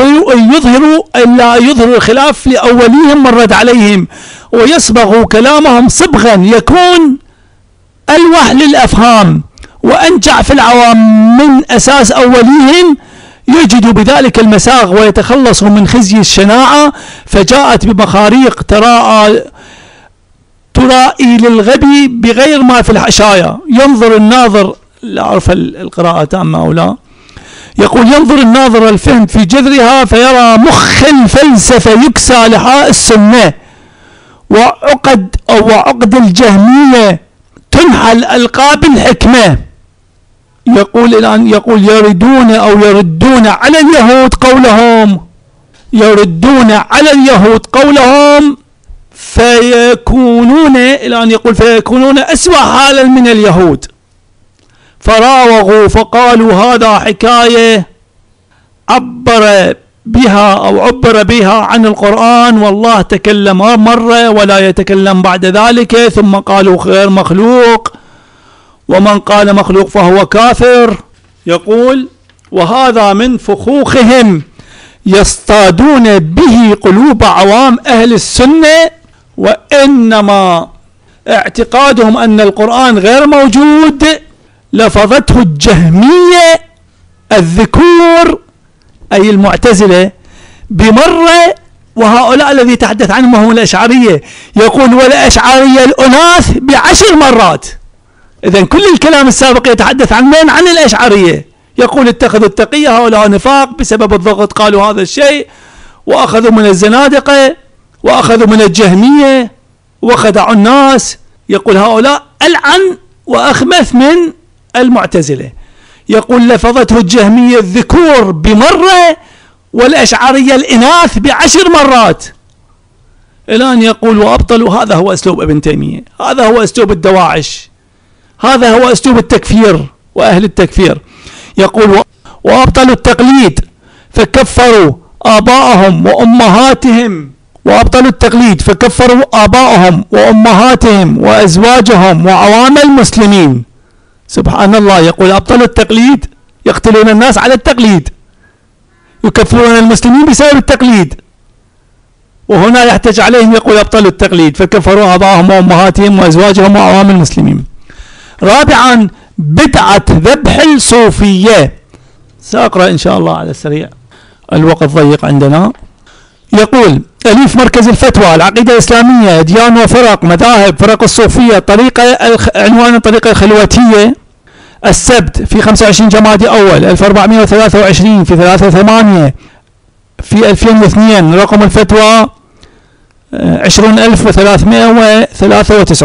Speaker 1: يظهروا الخلاف لأوليهم والرد عليهم، ويصبغوا كلامهم صبغا يكون ألوح للأفهام وأنجع في العوام من أساس أوليهم، يجدوا بذلك المساغ ويتخلصوا من خزي الشناعة، فجاءت بمخاريق ترائي للغبي بغير ما في الحشايا. ينظر الناظر، لا أعرف القراءة تامة أو لا، يقول ينظر الناظر الفهم في جذرها فيرى مخ الفلسفة يكسى لحاء السنة وعقد الجهمية تنحل ألقاب الحكمة. يقول الآن يردون على اليهود قولهم فيكونون، الآن يقول فيكونون أسوأ حالا من اليهود، فراوغوا فقالوا هذا حكاية عبر بها عن القرآن، والله تكلم مرة ولا يتكلم بعد ذلك، ثم قالوا غير مخلوق، ومن قال مخلوق فهو كافر. يقول وهذا من فخوخهم يصطادون به قلوب عوام أهل السنة، وإنما اعتقادهم أن القرآن غير موجود لفظته الجهمية الذكور أي المعتزلة بمرة، وهؤلاء الذي تحدث عنهم هم الأشعرية. يقول والأشعرية الأناث ب10 مرات. إذن كل الكلام السابق يتحدث عن من؟ عن الأشعرية. يقول اتخذوا التقية هؤلاء نفاق بسبب الضغط، قالوا هذا الشيء وأخذوا من الزنادقة وأخذوا من الجهمية وخدعوا الناس. يقول هؤلاء ألعن وأخبث من المعتزلة. يقول لفظته الجهمية الذكور بمرة والأشعرية الإناث ب10 مرات. الآن يقول وأبطلوا. هذا هو أسلوب ابن تيمية، هذا هو أسلوب الدواعش، هذا هو أسلوب التكفير وأهل التكفير. يقول وأبطلوا التقليد فكفروا آباءهم وأمهاتهم، وأبطلوا التقليد فكفروا آباءهم وأمهاتهم وأزواجهم وعوام المسلمين. سبحان الله. يقول أبطلوا التقليد، يقتلون الناس على التقليد، يكفرون المسلمين بسبب التقليد، وهنا يحتج عليهم يقول أبطلوا التقليد فكفروا آباءهم وأمهاتهم وأزواجهم وعوام المسلمين. رابعا بدعة ذبح الصوفية. سأقرأ إن شاء الله على السريع، الوقت ضيق عندنا. يقول أليف مركز الفتوى العقيدة الإسلامية أديان وفرق مذاهب فرق الصوفية عنوان الطريقة الخلوتية، السبت في 25 جمادي أول 1423 في 3/8 في 2002. رقم الفتوى 20393.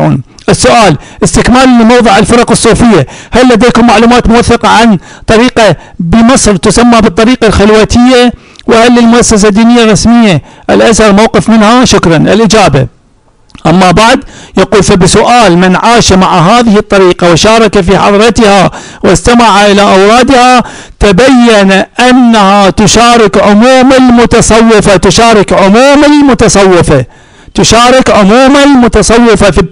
Speaker 1: السؤال استكمال لموضع الفرق الصوفية، هل لديكم معلومات موثقة عن طريقة بمصر تسمى بالطريقة الخلوتية؟ وهل للمؤسسة الدينية الرسمية الأزهر موقف منها؟ شكرا. الإجابة: أما بعد، يقول فبسؤال من عاش مع هذه الطريقة وشارك في حضرتها واستمع إلى أورادها تبين أنها تشارك عموم المتصوفة في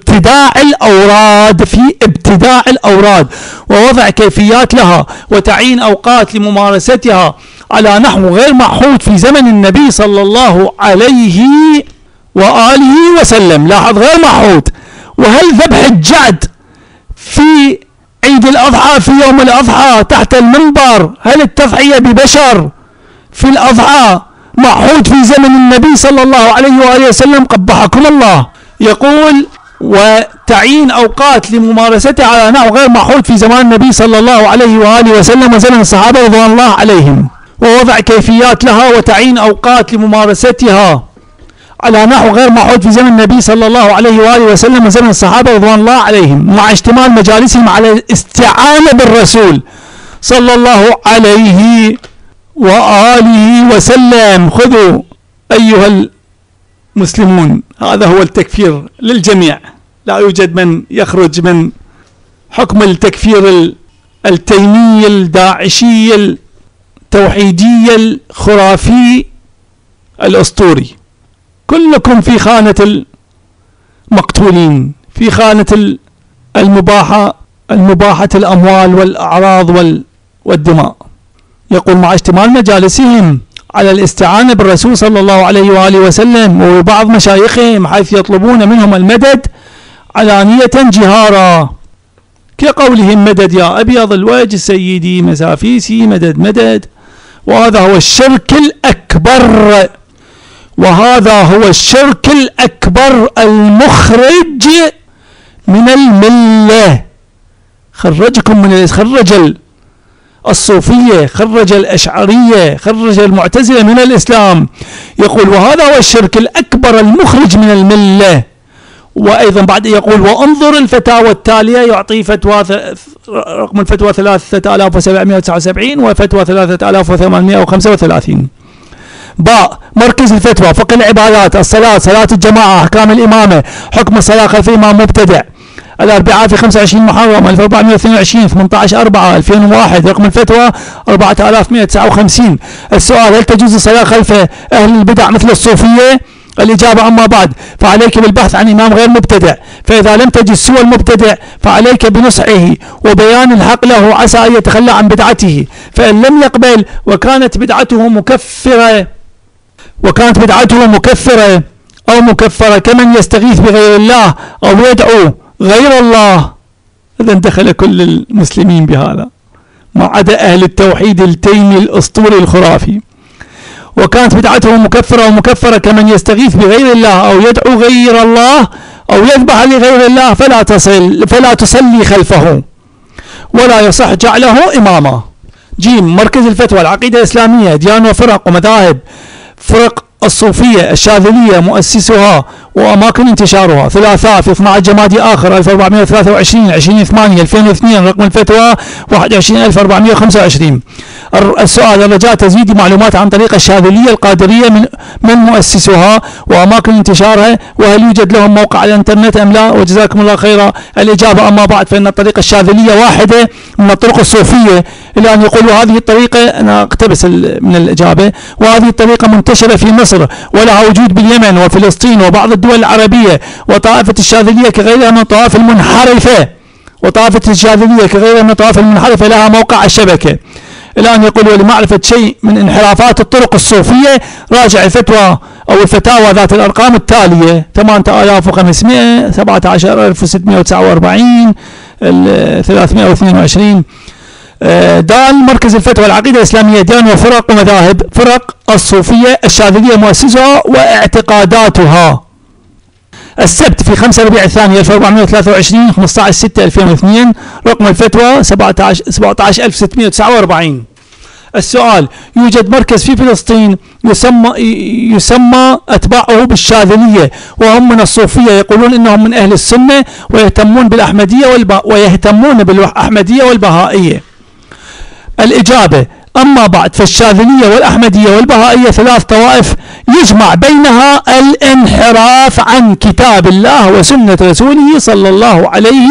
Speaker 1: ابتداع الأوراد ووضع كيفيات لها وتعيين أوقات لممارستها على نحو غير معهود في زمن النبي صلى الله عليه وآله وسلم. لاحظ غير معهود. وهل ذبح الجعد في عيد الأضحى في يوم الأضحى تحت المنبر، هل التضحية ببشر في الأضحى معهود في زمن النبي صلى الله عليه وآله وسلم؟ قبحكم الله. يقول وتعيين أوقات لممارستها على نحو غير معهود في زمان النبي صلى الله عليه وآله وسلم وزمن الصحابة رضوان الله عليهم، ووضع كيفيات لها وتعيين أوقات لممارستها على نحو غير معهود في زمن النبي صلى الله عليه وآله وسلم وزمن الصحابة رضوان الله عليهم، مع اشتمال مجالسهم على الاستعانة بالرسول صلى الله عليه وآله وسلم. خذوا أيها المسلمون، هذا هو التكفير للجميع، لا يوجد من يخرج من حكم التكفير التيمي الداعشي التوحيدي الخرافي الأسطوري. كلكم في خانة المقتولين، في خانة المباحة الأموال والأعراض والدماء. يقول مع اشتمال مجالسهم على الاستعانة بالرسول صلى الله عليه وآله وسلم وبعض مشايخهم حيث يطلبون منهم المدد علانية جهارا، كقولهم مدد يا أبيض الوجه سيدي مسافيسي مدد. وهذا هو الشرك الأكبر المخرج من الملة. خرجكم من خرج الصوفية، خرج الأشعرية، خرج المعتزلة من الإسلام. يقول وهذا هو الشرك الأكبر المخرج من الملة. وأيضا بعد يقول وانظر الفتاوى التالية، يعطي فتوى رقم الفتوى 3779 وفتوى 3835. باء مركز الفتوى فقه العبادات، الصلاة، صلاة الجماعة، أحكام الإمامة، حكم الصلاة خلف إمام مبتدع، الأربعاء في 25 محرم 1422 18/4/2001، رقم الفتوى 4159. السؤال هل تجوز الصلاة خلف أهل البدع مثل الصوفية؟ الإجابة أما بعد فعليك بالبحث عن إمام غير مبتدع، فإذا لم تجد سوى المبتدع فعليك بنصحه وبيان الحق له عسى أن يتخلى عن بدعته، فإن لم يقبل وكانت بدعته مكفرة أو مكفرة كمن يستغيث بغير الله أو يدعو غير الله، إذا دخل كل المسلمين بهذا ما عدا أهل التوحيد التيمي الأسطوري الخرافي. وكانت بدعته مكفرة أو مكفرة كمن يستغيث بغير الله أو يدعو غير الله أو يذبح لغير الله فلا تصلي خلفه ولا يصح جعله إماما. جيم مركز الفتوى العقيدة الإسلامية، ديان وفرق ومذاهب، فرق الصوفية الشاذلية مؤسسها وأماكن انتشارها. ثلاثاء في 12 جمادي آخر 1423 20/8/2002، رقم الفتوى 21425. السؤال الرجاء تزويد معلومات عن طريقة الشاذلية القادرية من مؤسسها وأماكن انتشارها، وهل يوجد لهم موقع على الانترنت أم لا؟ وجزاكم الله خيرا. الإجابة أما بعد فإن الطريقة الشاذلية واحدة من الطرق الصوفية، إلى أن يقول هذه الطريقة، أنا أقتبس من الإجابة، وهذه الطريقة منتشرة في مصر ولها وجود باليمن وفلسطين وبعض الدول العربية، وطائفة الشاذلية كغيرها من الطوائف المنحرفة لها موقع الشبكة. الآن يقول ولمعرفة شيء من انحرافات الطرق الصوفية راجع الفتوى أو الفتاوى ذات الأرقام التالية 8500 17649 322. دال مركز الفتوى العقيدة الإسلامية، ديان وفرق ومذاهب، فرق الصوفية الشاذلية مؤسسها واعتقاداتها. السبت في 5 ربيع الثاني 1423 15/6/2002، رقم الفتوى 17649. السؤال يوجد مركز في فلسطين يسمى أتباعه بالشاذلية، وهم من الصوفية يقولون إنهم من أهل السنة ويهتمون بالأحمدية والبهائية. الإجابة: أما بعد، فالشاذلية والأحمدية والبهائية ثلاث طوائف يجمع بينها الانحراف عن كتاب الله وسنة رسوله صلى الله عليه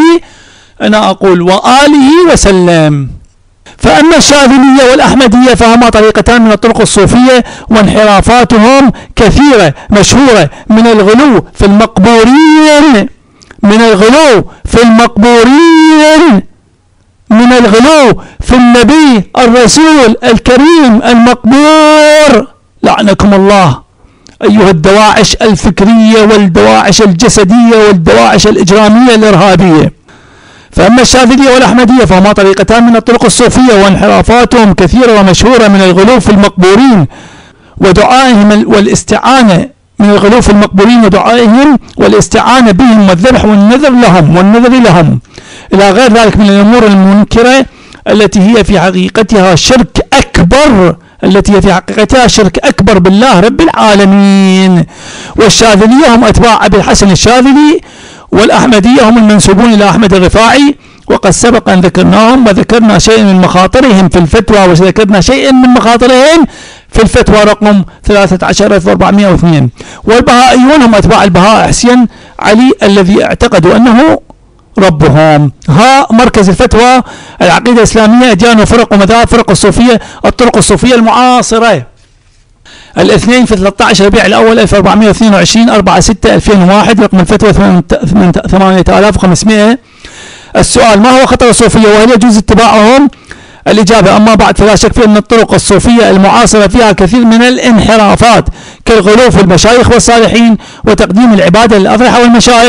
Speaker 1: وآله وسلم. فأما الشاذلية والأحمدية فهما طريقتان من الطرق الصوفية، وانحرافاتهم كثيرة مشهورة، من الغلو في المقبورين، من الغلو في النبي الرسول الكريم المقبور، لعنكم الله أيها الدواعش الفكرية والدواعش الجسدية والدواعش الإجرامية الإرهابية. فأما الشاذلية والأحمدية فهما طريقتان من الطرق الصوفية، وانحرافاتهم كثيرة ومشهورة، من الغلو في المقبورين ودعائهم والاستعانة والاستعانة بهم والذبح والنذر لهم إلى غير ذلك من الأمور المنكرة التي هي في حقيقتها شرك أكبر بالله رب العالمين. والشاذلية هم أتباع أبي الحسن الشاذلي، والأحمدية هم المنسوبون إلى أحمد الرفاعي، وقد سبق أن ذكرناهم وذكرنا شيء من مخاطرهم في الفتوى، وذكرنا شيء من مخاطرهم في الفتوى رقم 13402. والبهائيون هم أتباع البهاء حسين علي الذي اعتقدوا أنه ربهم. مركز الفتوى العقيدة الإسلامية، أديان وفرق ومذاهب فرق الصوفية، الطرق الصوفية المعاصرة. الاثنين في 13 ربيع الأول 1422 4/6/2001، رقم الفتوى 8500. السؤال: ما هو خطر الصوفية وهل يجوز اتباعهم؟ الإجابة: أما بعد، فلا شك في أن الطرق الصوفية المعاصرة فيها كثير من الانحرافات، كالغلو في المشايخ والصالحين، وتقديم العبادة للأضرحة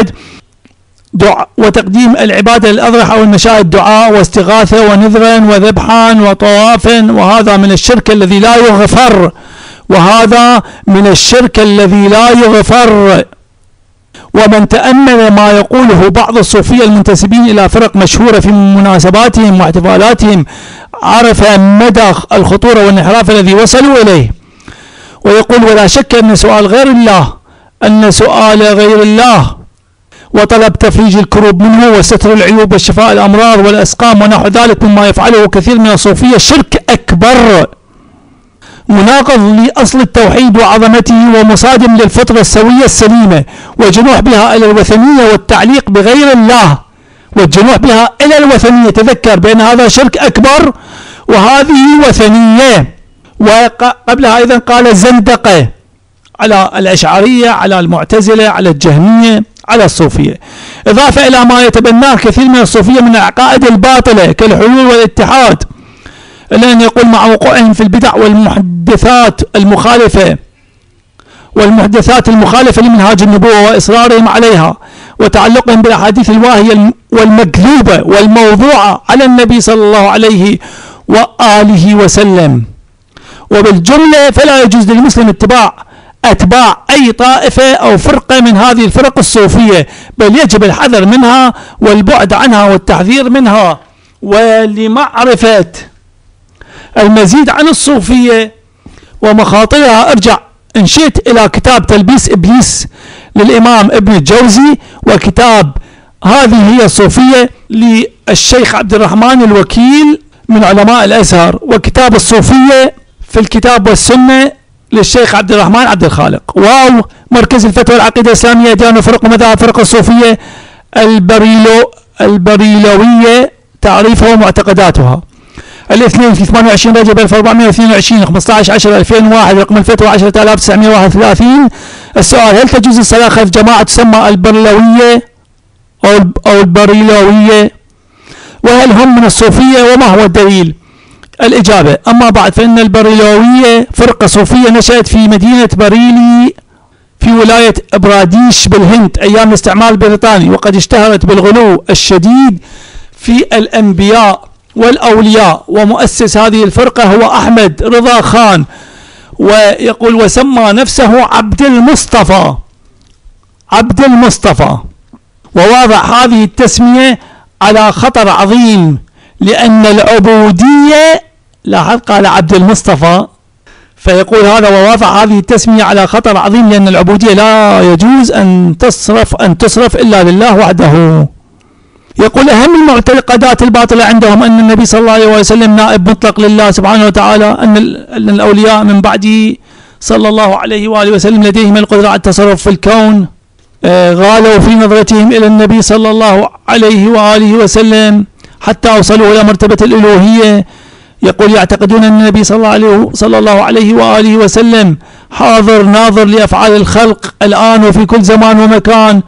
Speaker 1: والمشاهد دعاء واستغاثة ونذرا وذبحا وطوافا، وهذا من الشرك الذي لا يغفر. ومن تأمل ما يقوله بعض الصوفية المنتسبين إلى فرق مشهورة في مناسباتهم واحتفالاتهم عرف مدى الخطورة والانحراف الذي وصلوا إليه. ويقول: ولا شك أن سؤال غير الله وطلب تفريج الكروب منه وستر العيوب وشفاء الأمراض والأسقام ونحو ذلك مما يفعله كثير من الصوفية شرك أكبر، مناقض لأصل التوحيد وعظمته، ومصادم للفطرة السوية السليمة، وجنوح بها إلى الوثنية والتعليق بغير الله، تذكر بأن هذا شرك أكبر وهذه وثنية. وقبلها أيضا قال الزندقة على الأشعرية، على المعتزلة، على الجهمية، على الصوفية، إضافة إلى ما يتبناه كثير من الصوفية من العقائد الباطلة كالحلول والاتحاد، إلا أن يقول: مع وقوعهم في البدع والمحدثات المخالفة لمنهاج النبوة وإصرارهم عليها، وتعلقهم بالأحاديث الواهية والمكذوبة والموضوعة على النبي صلى الله عليه وآله وسلم. وبالجملة فلا يجوز للمسلم أتباع أي طائفة أو فرقة من هذه الفرق الصوفية، بل يجب الحذر منها والبعد عنها والتحذير منها. ولمعرفة المزيد عن الصوفية ومخاطرها ارجع إن شئت إلى كتاب تلبيس إبليس للإمام ابن الجوزي، وكتاب هذه هي الصوفية للشيخ عبد الرحمن الوكيل من علماء الأزهر، وكتاب الصوفية في الكتاب والسنة للشيخ عبد الرحمن عبد الخالق. مركز الفتوى العقيدة الإسلامية، أديان وفرق ومذاهب فرق الصوفية البريلوية، تعريفها ومعتقداتها. الاثنين في 28 رجب 1422 15/10/2001، رقم الفتوى 10931. السؤال: هل تجوز الصلاة خلف جماعة تسمى البريلوية أو البريلوية؟ وهل هم من الصوفية وما هو الدليل؟ الإجابة: أما بعد، فإن البريلوية فرقة صوفية نشأت في مدينة بريلي في ولاية براديش بالهند أيام الاستعمار البريطاني، وقد اشتهرت بالغلو الشديد في الأنبياء والأولياء. ومؤسس هذه الفرقة هو أحمد رضا خان، ويقول: وسمى نفسه عبد المصطفى، وواضع هذه التسمية على خطر عظيم، لأن العبودية، لاحظ قال عبد المصطفى، فيقول هذا ووافق هذه التسمية على خطر عظيم، لأن العبودية لا يجوز أن تصرف إلا لله وحده. يقول أهم المعتقدات الباطلة عندهم أن النبي صلى الله عليه وسلم نائب مطلق لله سبحانه وتعالى، أن الأولياء من بعده صلى الله عليه وآله وسلم لديهم القدرة على التصرف في الكون. غالوا في نظرتهم إلى النبي صلى الله عليه وآله وسلم حتى وصلوا إلى مرتبة الألوهية. يقول يعتقدون أن النبي صلى الله عليه وآله وسلم حاضر ناظر لأفعال الخلق الآن وفي كل زمان ومكان،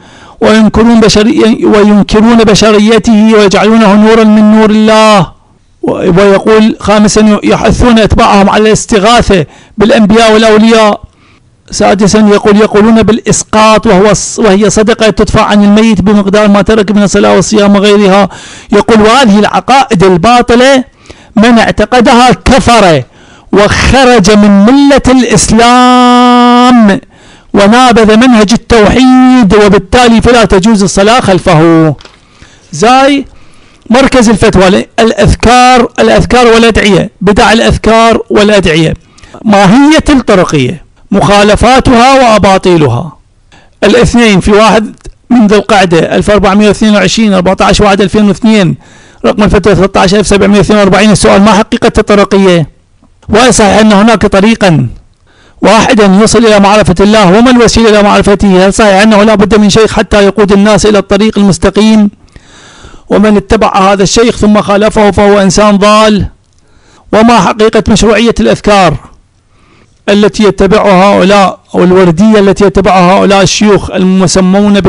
Speaker 1: وينكرون بشريته ويجعلونه نورا من نور الله. ويقول خامسا يحثون أتباعهم على الاستغاثة بالأنبياء والأولياء. سادسا يقولون بالإسقاط، وهي صدقة تدفع عن الميت بمقدار ما ترك من الصلاة والصيام وغيرها. يقول وهذه العقائد الباطلة من اعتقدها كفر وخرج من ملة الإسلام ونابذ منهج التوحيد، وبالتالي فلا تجوز الصلاة خلفه. زي مركز الفتوى الأذكار والأدعية، بدع الأذكار والأدعية، ماهية الطرقية، مخالفاتها وأباطيلها. الاثنين في 1 من ذي القعدة 1422 14/1/2002 رقم الفتوى 13742. السؤال: ما حقيقة الطرقية؟ ويصحح أن هناك طريقا واحدا يصل إلى معرفة الله، وما الوسيلة إلى معرفته؟ هل صحيح أنه لا بد من شيخ حتى يقود الناس إلى الطريق المستقيم؟ ومن اتبع هذا الشيخ ثم خالفه فهو إنسان ضال. وما حقيقة مشروعية الأذكار التي يتبعها هؤلاء، أو الوردية التي يتبعها هؤلاء الشيوخ المسمون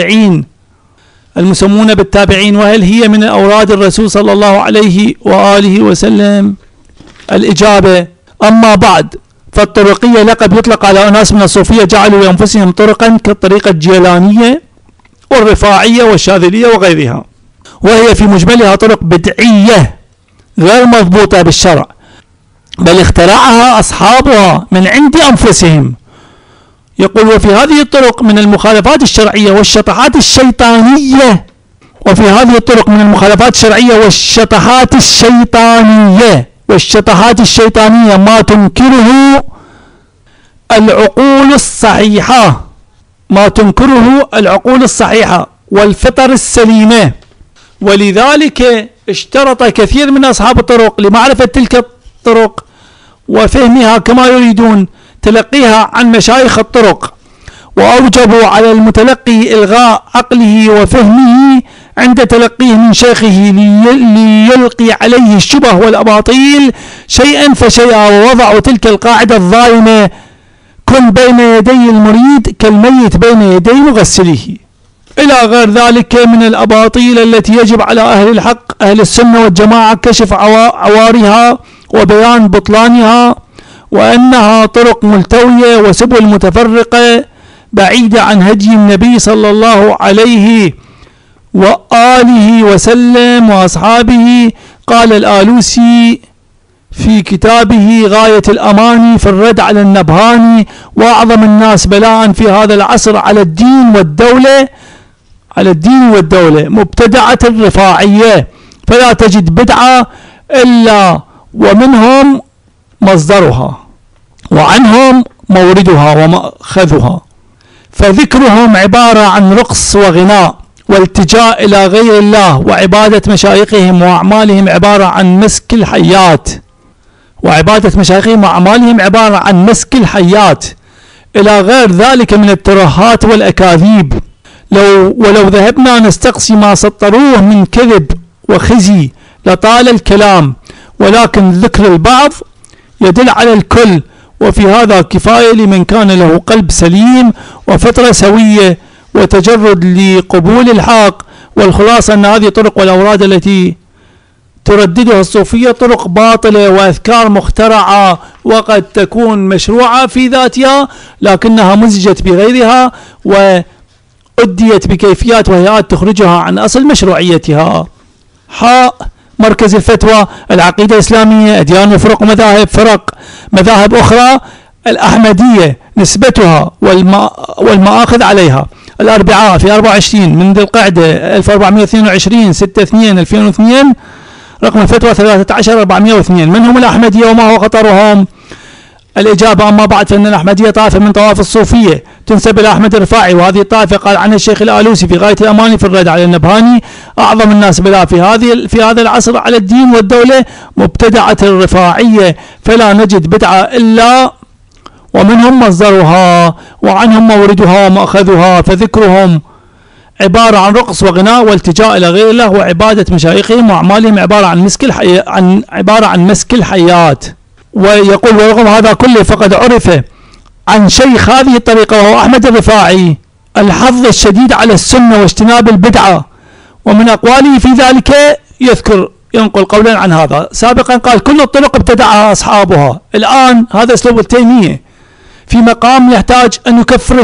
Speaker 1: بالتابعين، وهل هي من أوراد الرسول صلى الله عليه وآله وسلم؟ الإجابة: أما بعد، فالطرقية لقب يطلق على أناس من الصوفية جعلوا لأنفسهم طرقا كالطريقة الجيلانية والرفاعية والشاذلية وغيرها، وهي في مجملها طرق بدعية غير مضبوطة بالشرع، بل اخترعها أصحابها من عند أنفسهم. يقول: وفي هذه الطرق من المخالفات الشرعية والشطحات الشيطانية ما تنكره العقول الصحيحة والفطر السليمة. ولذلك اشترط كثير من أصحاب الطرق لمعرفة تلك الطرق وفهمها كما يريدون تلقيها عن مشايخ الطرق، وأوجبوا على المتلقي إلغاء عقله وفهمه عند تلقيه من شيخه ليلقي عليه الشبه والأباطيل شيئا فشيئا، ووضعوا تلك القاعدة الظالمة: كن بين يدي المريد كالميت بين يدي مغسله، إلى غير ذلك من الأباطيل التي يجب على أهل الحق أهل السنة والجماعة كشف عوارها وبيان بطلانها، وأنها طرق ملتوية وسبل متفرقة بعيدة عن هدي النبي صلى الله عليه وآله وسلم وأصحابه. قال الآلوسي في كتابه غاية الأماني في الرد على النبهاني: وأعظم الناس بلاء في هذا العصر على الدين والدولة مبتدعة الرفاعية، فلا تجد بدعة إلا ومنهم مصدرها وعنهم موردها ومأخذها، فذكرهم عبارة عن رقص وغناء والتجاء إلى غير الله، وعبادة مشايخهم وأعمالهم عبارة عن مسك الحيات إلى غير ذلك من الترهات والأكاذيب. ولو ذهبنا نستقصي ما سطروه من كذب وخزي لطال الكلام، ولكن ذكر البعض يدل على الكل، وفي هذا كفاية لمن كان له قلب سليم وفطرة سوية وتجرد لقبول الحق. والخلاصة أن هذه الطرق والأوراد التي ترددها الصوفية طرق باطلة وأذكار مخترعة، وقد تكون مشروعة في ذاتها لكنها مزجت بغيرها وأديت بكيفيات وهيئات تخرجها عن أصل مشروعيتها. مركز الفتوى: العقيدة الإسلامية، أديان وفرق ومذاهب. مذاهب أخرى: الأحمدية نسبتها والمآخذ عليها. الأربعاء في 24 من ذي القعدة 1422 6/2/2002 رقم الفتوى 13/402. من هم الأحمدية وما هو خطرهم؟ الإجابة: أما بعد، فإن الأحمدية طائفة من طوائف الصوفية تنسب إلى أحمد الرفاعي، وهذه الطائفة قال عنها الشيخ الآلوسي في غاية الأماني في الرد على النبهاني: أعظم الناس بلا في هذا العصر على الدين والدولة مبتدعة الرفاعية، فلا نجد بدعة إلا ومنهم مصدرها وعنهم موردها ومأخذها، فذكرهم عبارة عن رقص وغناء والتجاء إلى غير الله وعبادة مشايخهم وأعمالهم عبارة عن مسك الحيات. ويقول: ورغم هذا كله فقد عرف عن شيخ هذه الطريقة وهو أحمد الرفاعي الحظ الشديد على السنة واجتناب البدعة، ومن أقواله في ذلك ينقل قولا عن هذا. سابقا قال: كل الطرق ابتدعها أصحابها. الآن هذا أسلوب التيمية في مقام يحتاج أن يكفر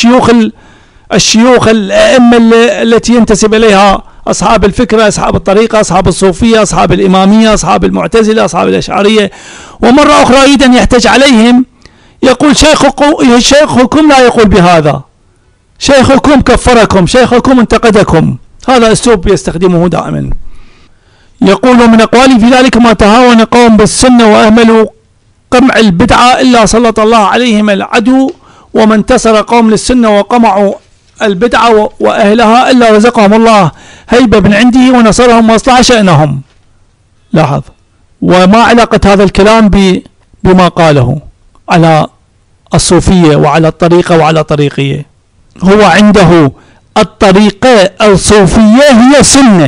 Speaker 1: الشيوخ الأئمة التي ينتسب إليها أصحاب الفكرة، أصحاب الطريقة، أصحاب الصوفية، أصحاب الإمامية، أصحاب المعتزلة، أصحاب الأشعرية. ومرة أخرى يريد أن يحتج عليهم، يقول: شيخكم لا يقول بهذا، شيخكم كفركم، شيخكم انتقدكم. هذا أسلوب يستخدمه دائما. يقول: من أقوالي في ذلك: ما تهاون قوم بالسنة وأهملوا قمع البدعة إلا سلط الله عليهم العدو، وما انتصر قوم للسنة وقمعوا البدعة وأهلها إلا رزقهم الله هيبة من عنده ونصرهم وأصلح شأنهم. لاحظ. وما علاقة هذا الكلام بما قاله على الصوفية وعلى الطريقة وعلى طريقية؟ هو عنده الطريقة الصوفية هي سنة،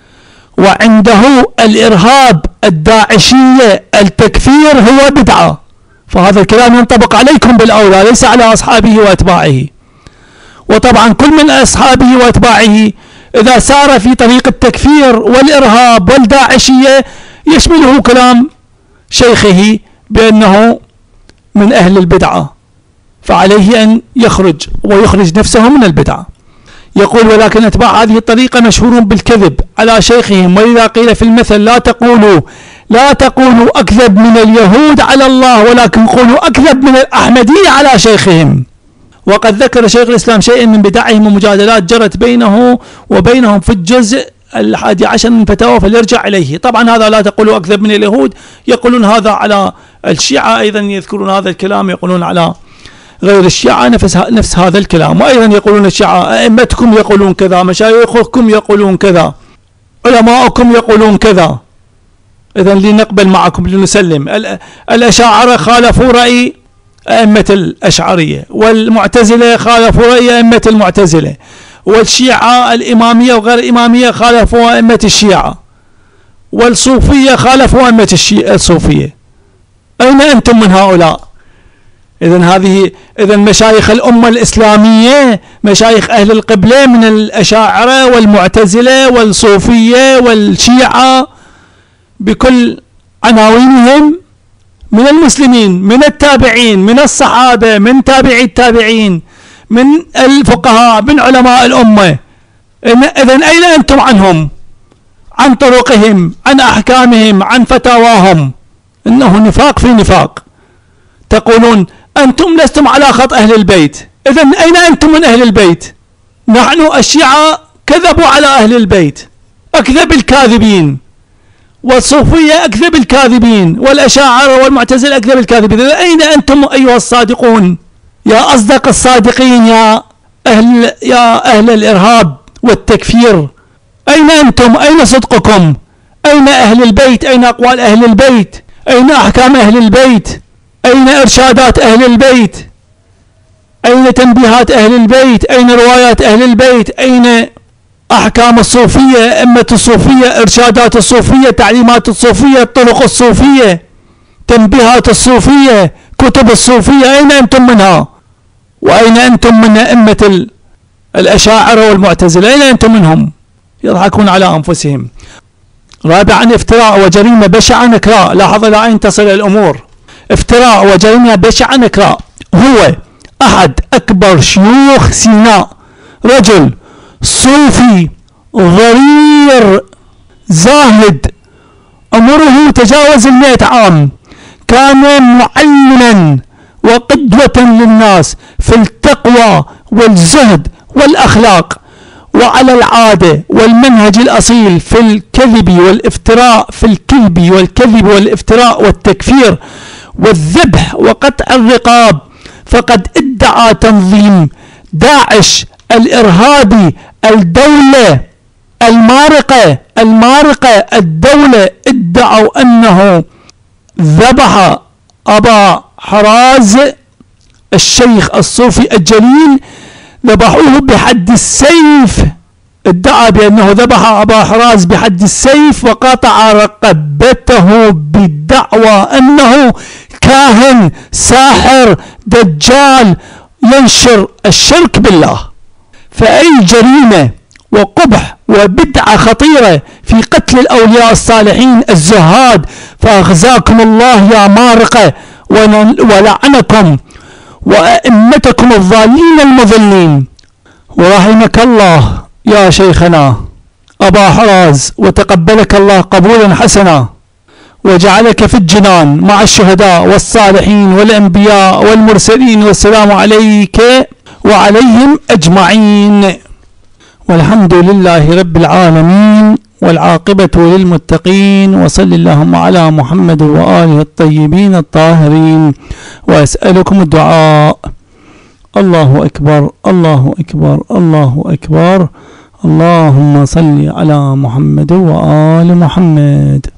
Speaker 1: وعنده الإرهاب الداعشية التكفير هو بدعة، فهذا الكلام ينطبق عليكم بالأولى ليس على أصحابه وأتباعه. وطبعا كل من أصحابه وأتباعه إذا سار في طريق التكفير والإرهاب والداعشية يشمله كلام شيخه بأنه من أهل البدعة، فعليه أن يخرج نفسه من البدعة. يقول: ولكن أتباع هذه الطريقة مشهورون بالكذب على شيخهم، ولذا قيل في المثل: لا تقولوا أكذب من اليهود على الله، ولكن قولوا أكذب من الأحمدية على شيخهم. وقد ذكر شيخ الإسلام شيئا من بدعهم ومجادلات جرت بينه وبينهم في الجزء 11 من فتاوى، فليرجع إليه. طبعا هذا لا تقولوا أكذب من اليهود، يقولون هذا على الشيعة، أيضا يذكرون هذا الكلام، يقولون على غير الشيعة نفس هذا الكلام. وأيضا يقولون الشيعة: أئمتكم يقولون كذا، مشايخكم يقولون كذا، علماءكم يقولون كذا، إذن لنقبل معكم لنسلم. الأشاعرة خالفوا رأي أئمة الأشعرية، والمعتزلة خالفوا رأي أئمة المعتزلة، والشيعة الإمامية وغير الإمامية خالفوا أئمة الشيعة، والصوفية خالفوا أئمة الصوفية. أين أنتم من هؤلاء؟ إذن مشايخ الأمة الإسلامية، مشايخ أهل القبلة من الأشاعرة والمعتزلة والصوفية والشيعة بكل عناوينهم، من المسلمين، من التابعين، من الصحابة، من تابعي التابعين، من الفقهاء، من علماء الأمة. إذن أين أنتم عنهم؟ عن طرقهم، عن أحكامهم، عن فتاواهم. إنه نفاق في نفاق. تقولون أنتم لستم على خط أهل البيت، إذن أين أنتم من أهل البيت؟ نحن الشيعة كذبوا على أهل البيت أكذب الكاذبين، والصوفية أكذب الكاذبين، والأشاعرة والمعتزلة أكذب الكاذبين. أين أنتم أيها الصادقون؟ يا أصدق الصادقين، يا أهل الإرهاب والتكفير، أين أنتم؟ أين صدقكم؟ أين أهل البيت؟ أين أقوال أهل البيت؟ أين أحكام أهل البيت؟ أين إرشادات أهل البيت؟ أين تنبيهات أهل البيت؟ أين روايات أهل البيت؟ أين أحكام الصوفية، أئمة الصوفية، إرشادات الصوفية، تعليمات الصوفية، طرق الصوفية، تنبيهات الصوفية، كتب الصوفية؟ أين أنتم منها؟ وأين أنتم من أئمة الأشاعرة والمعتزلة؟ أين أنتم منهم؟ يضحكون على أنفسهم. رابعا: افتراء وجريمة بشعة نكراء. لاحظ إلى أين تصل الأمور. افتراء وجريمة بشعة نكراء. هو أحد أكبر شيوخ سيناء، رجل صوفي ضرير زاهد عمره تجاوز 100 عام، كان معلما وقدوة للناس في التقوى والزهد والأخلاق، وعلى العادة والمنهج الأصيل في الكذب والافتراء، في الكذب والكذب والافتراء والتكفير والذبح وقطع الرقاب، فقد ادعى تنظيم داعش الإرهابي الدولة المارقة الدولة ادعوا أنه ذبح أبا حراز الشيخ الصوفي الجليل، ذبحوه بحد السيف، ادعى بأنه ذبح أبا حراز بحد السيف وقاطع رقبته بدعوى أنه كاهن ساحر دجال ينشر الشرك بالله. فأي جريمة وقبح وبدعة خطيرة في قتل الأولياء الصالحين الزهاد، فأخزاكم الله يا مارقة ولعنكم وأئمتكم الضالين المضلين. ورحمك الله يا شيخنا أبا حراز، وتقبلك الله قبولا حسنا، وجعلك في الجنان مع الشهداء والصالحين والأنبياء والمرسلين، والسلام عليك وعليهم أجمعين، والحمد لله رب العالمين، والعاقبة للمتقين، وصل اللهم على محمد وآله الطيبين الطاهرين، وأسألكم الدعاء. الله أكبر الله أكبر الله أكبر. اللهم صل على محمد وآل محمد.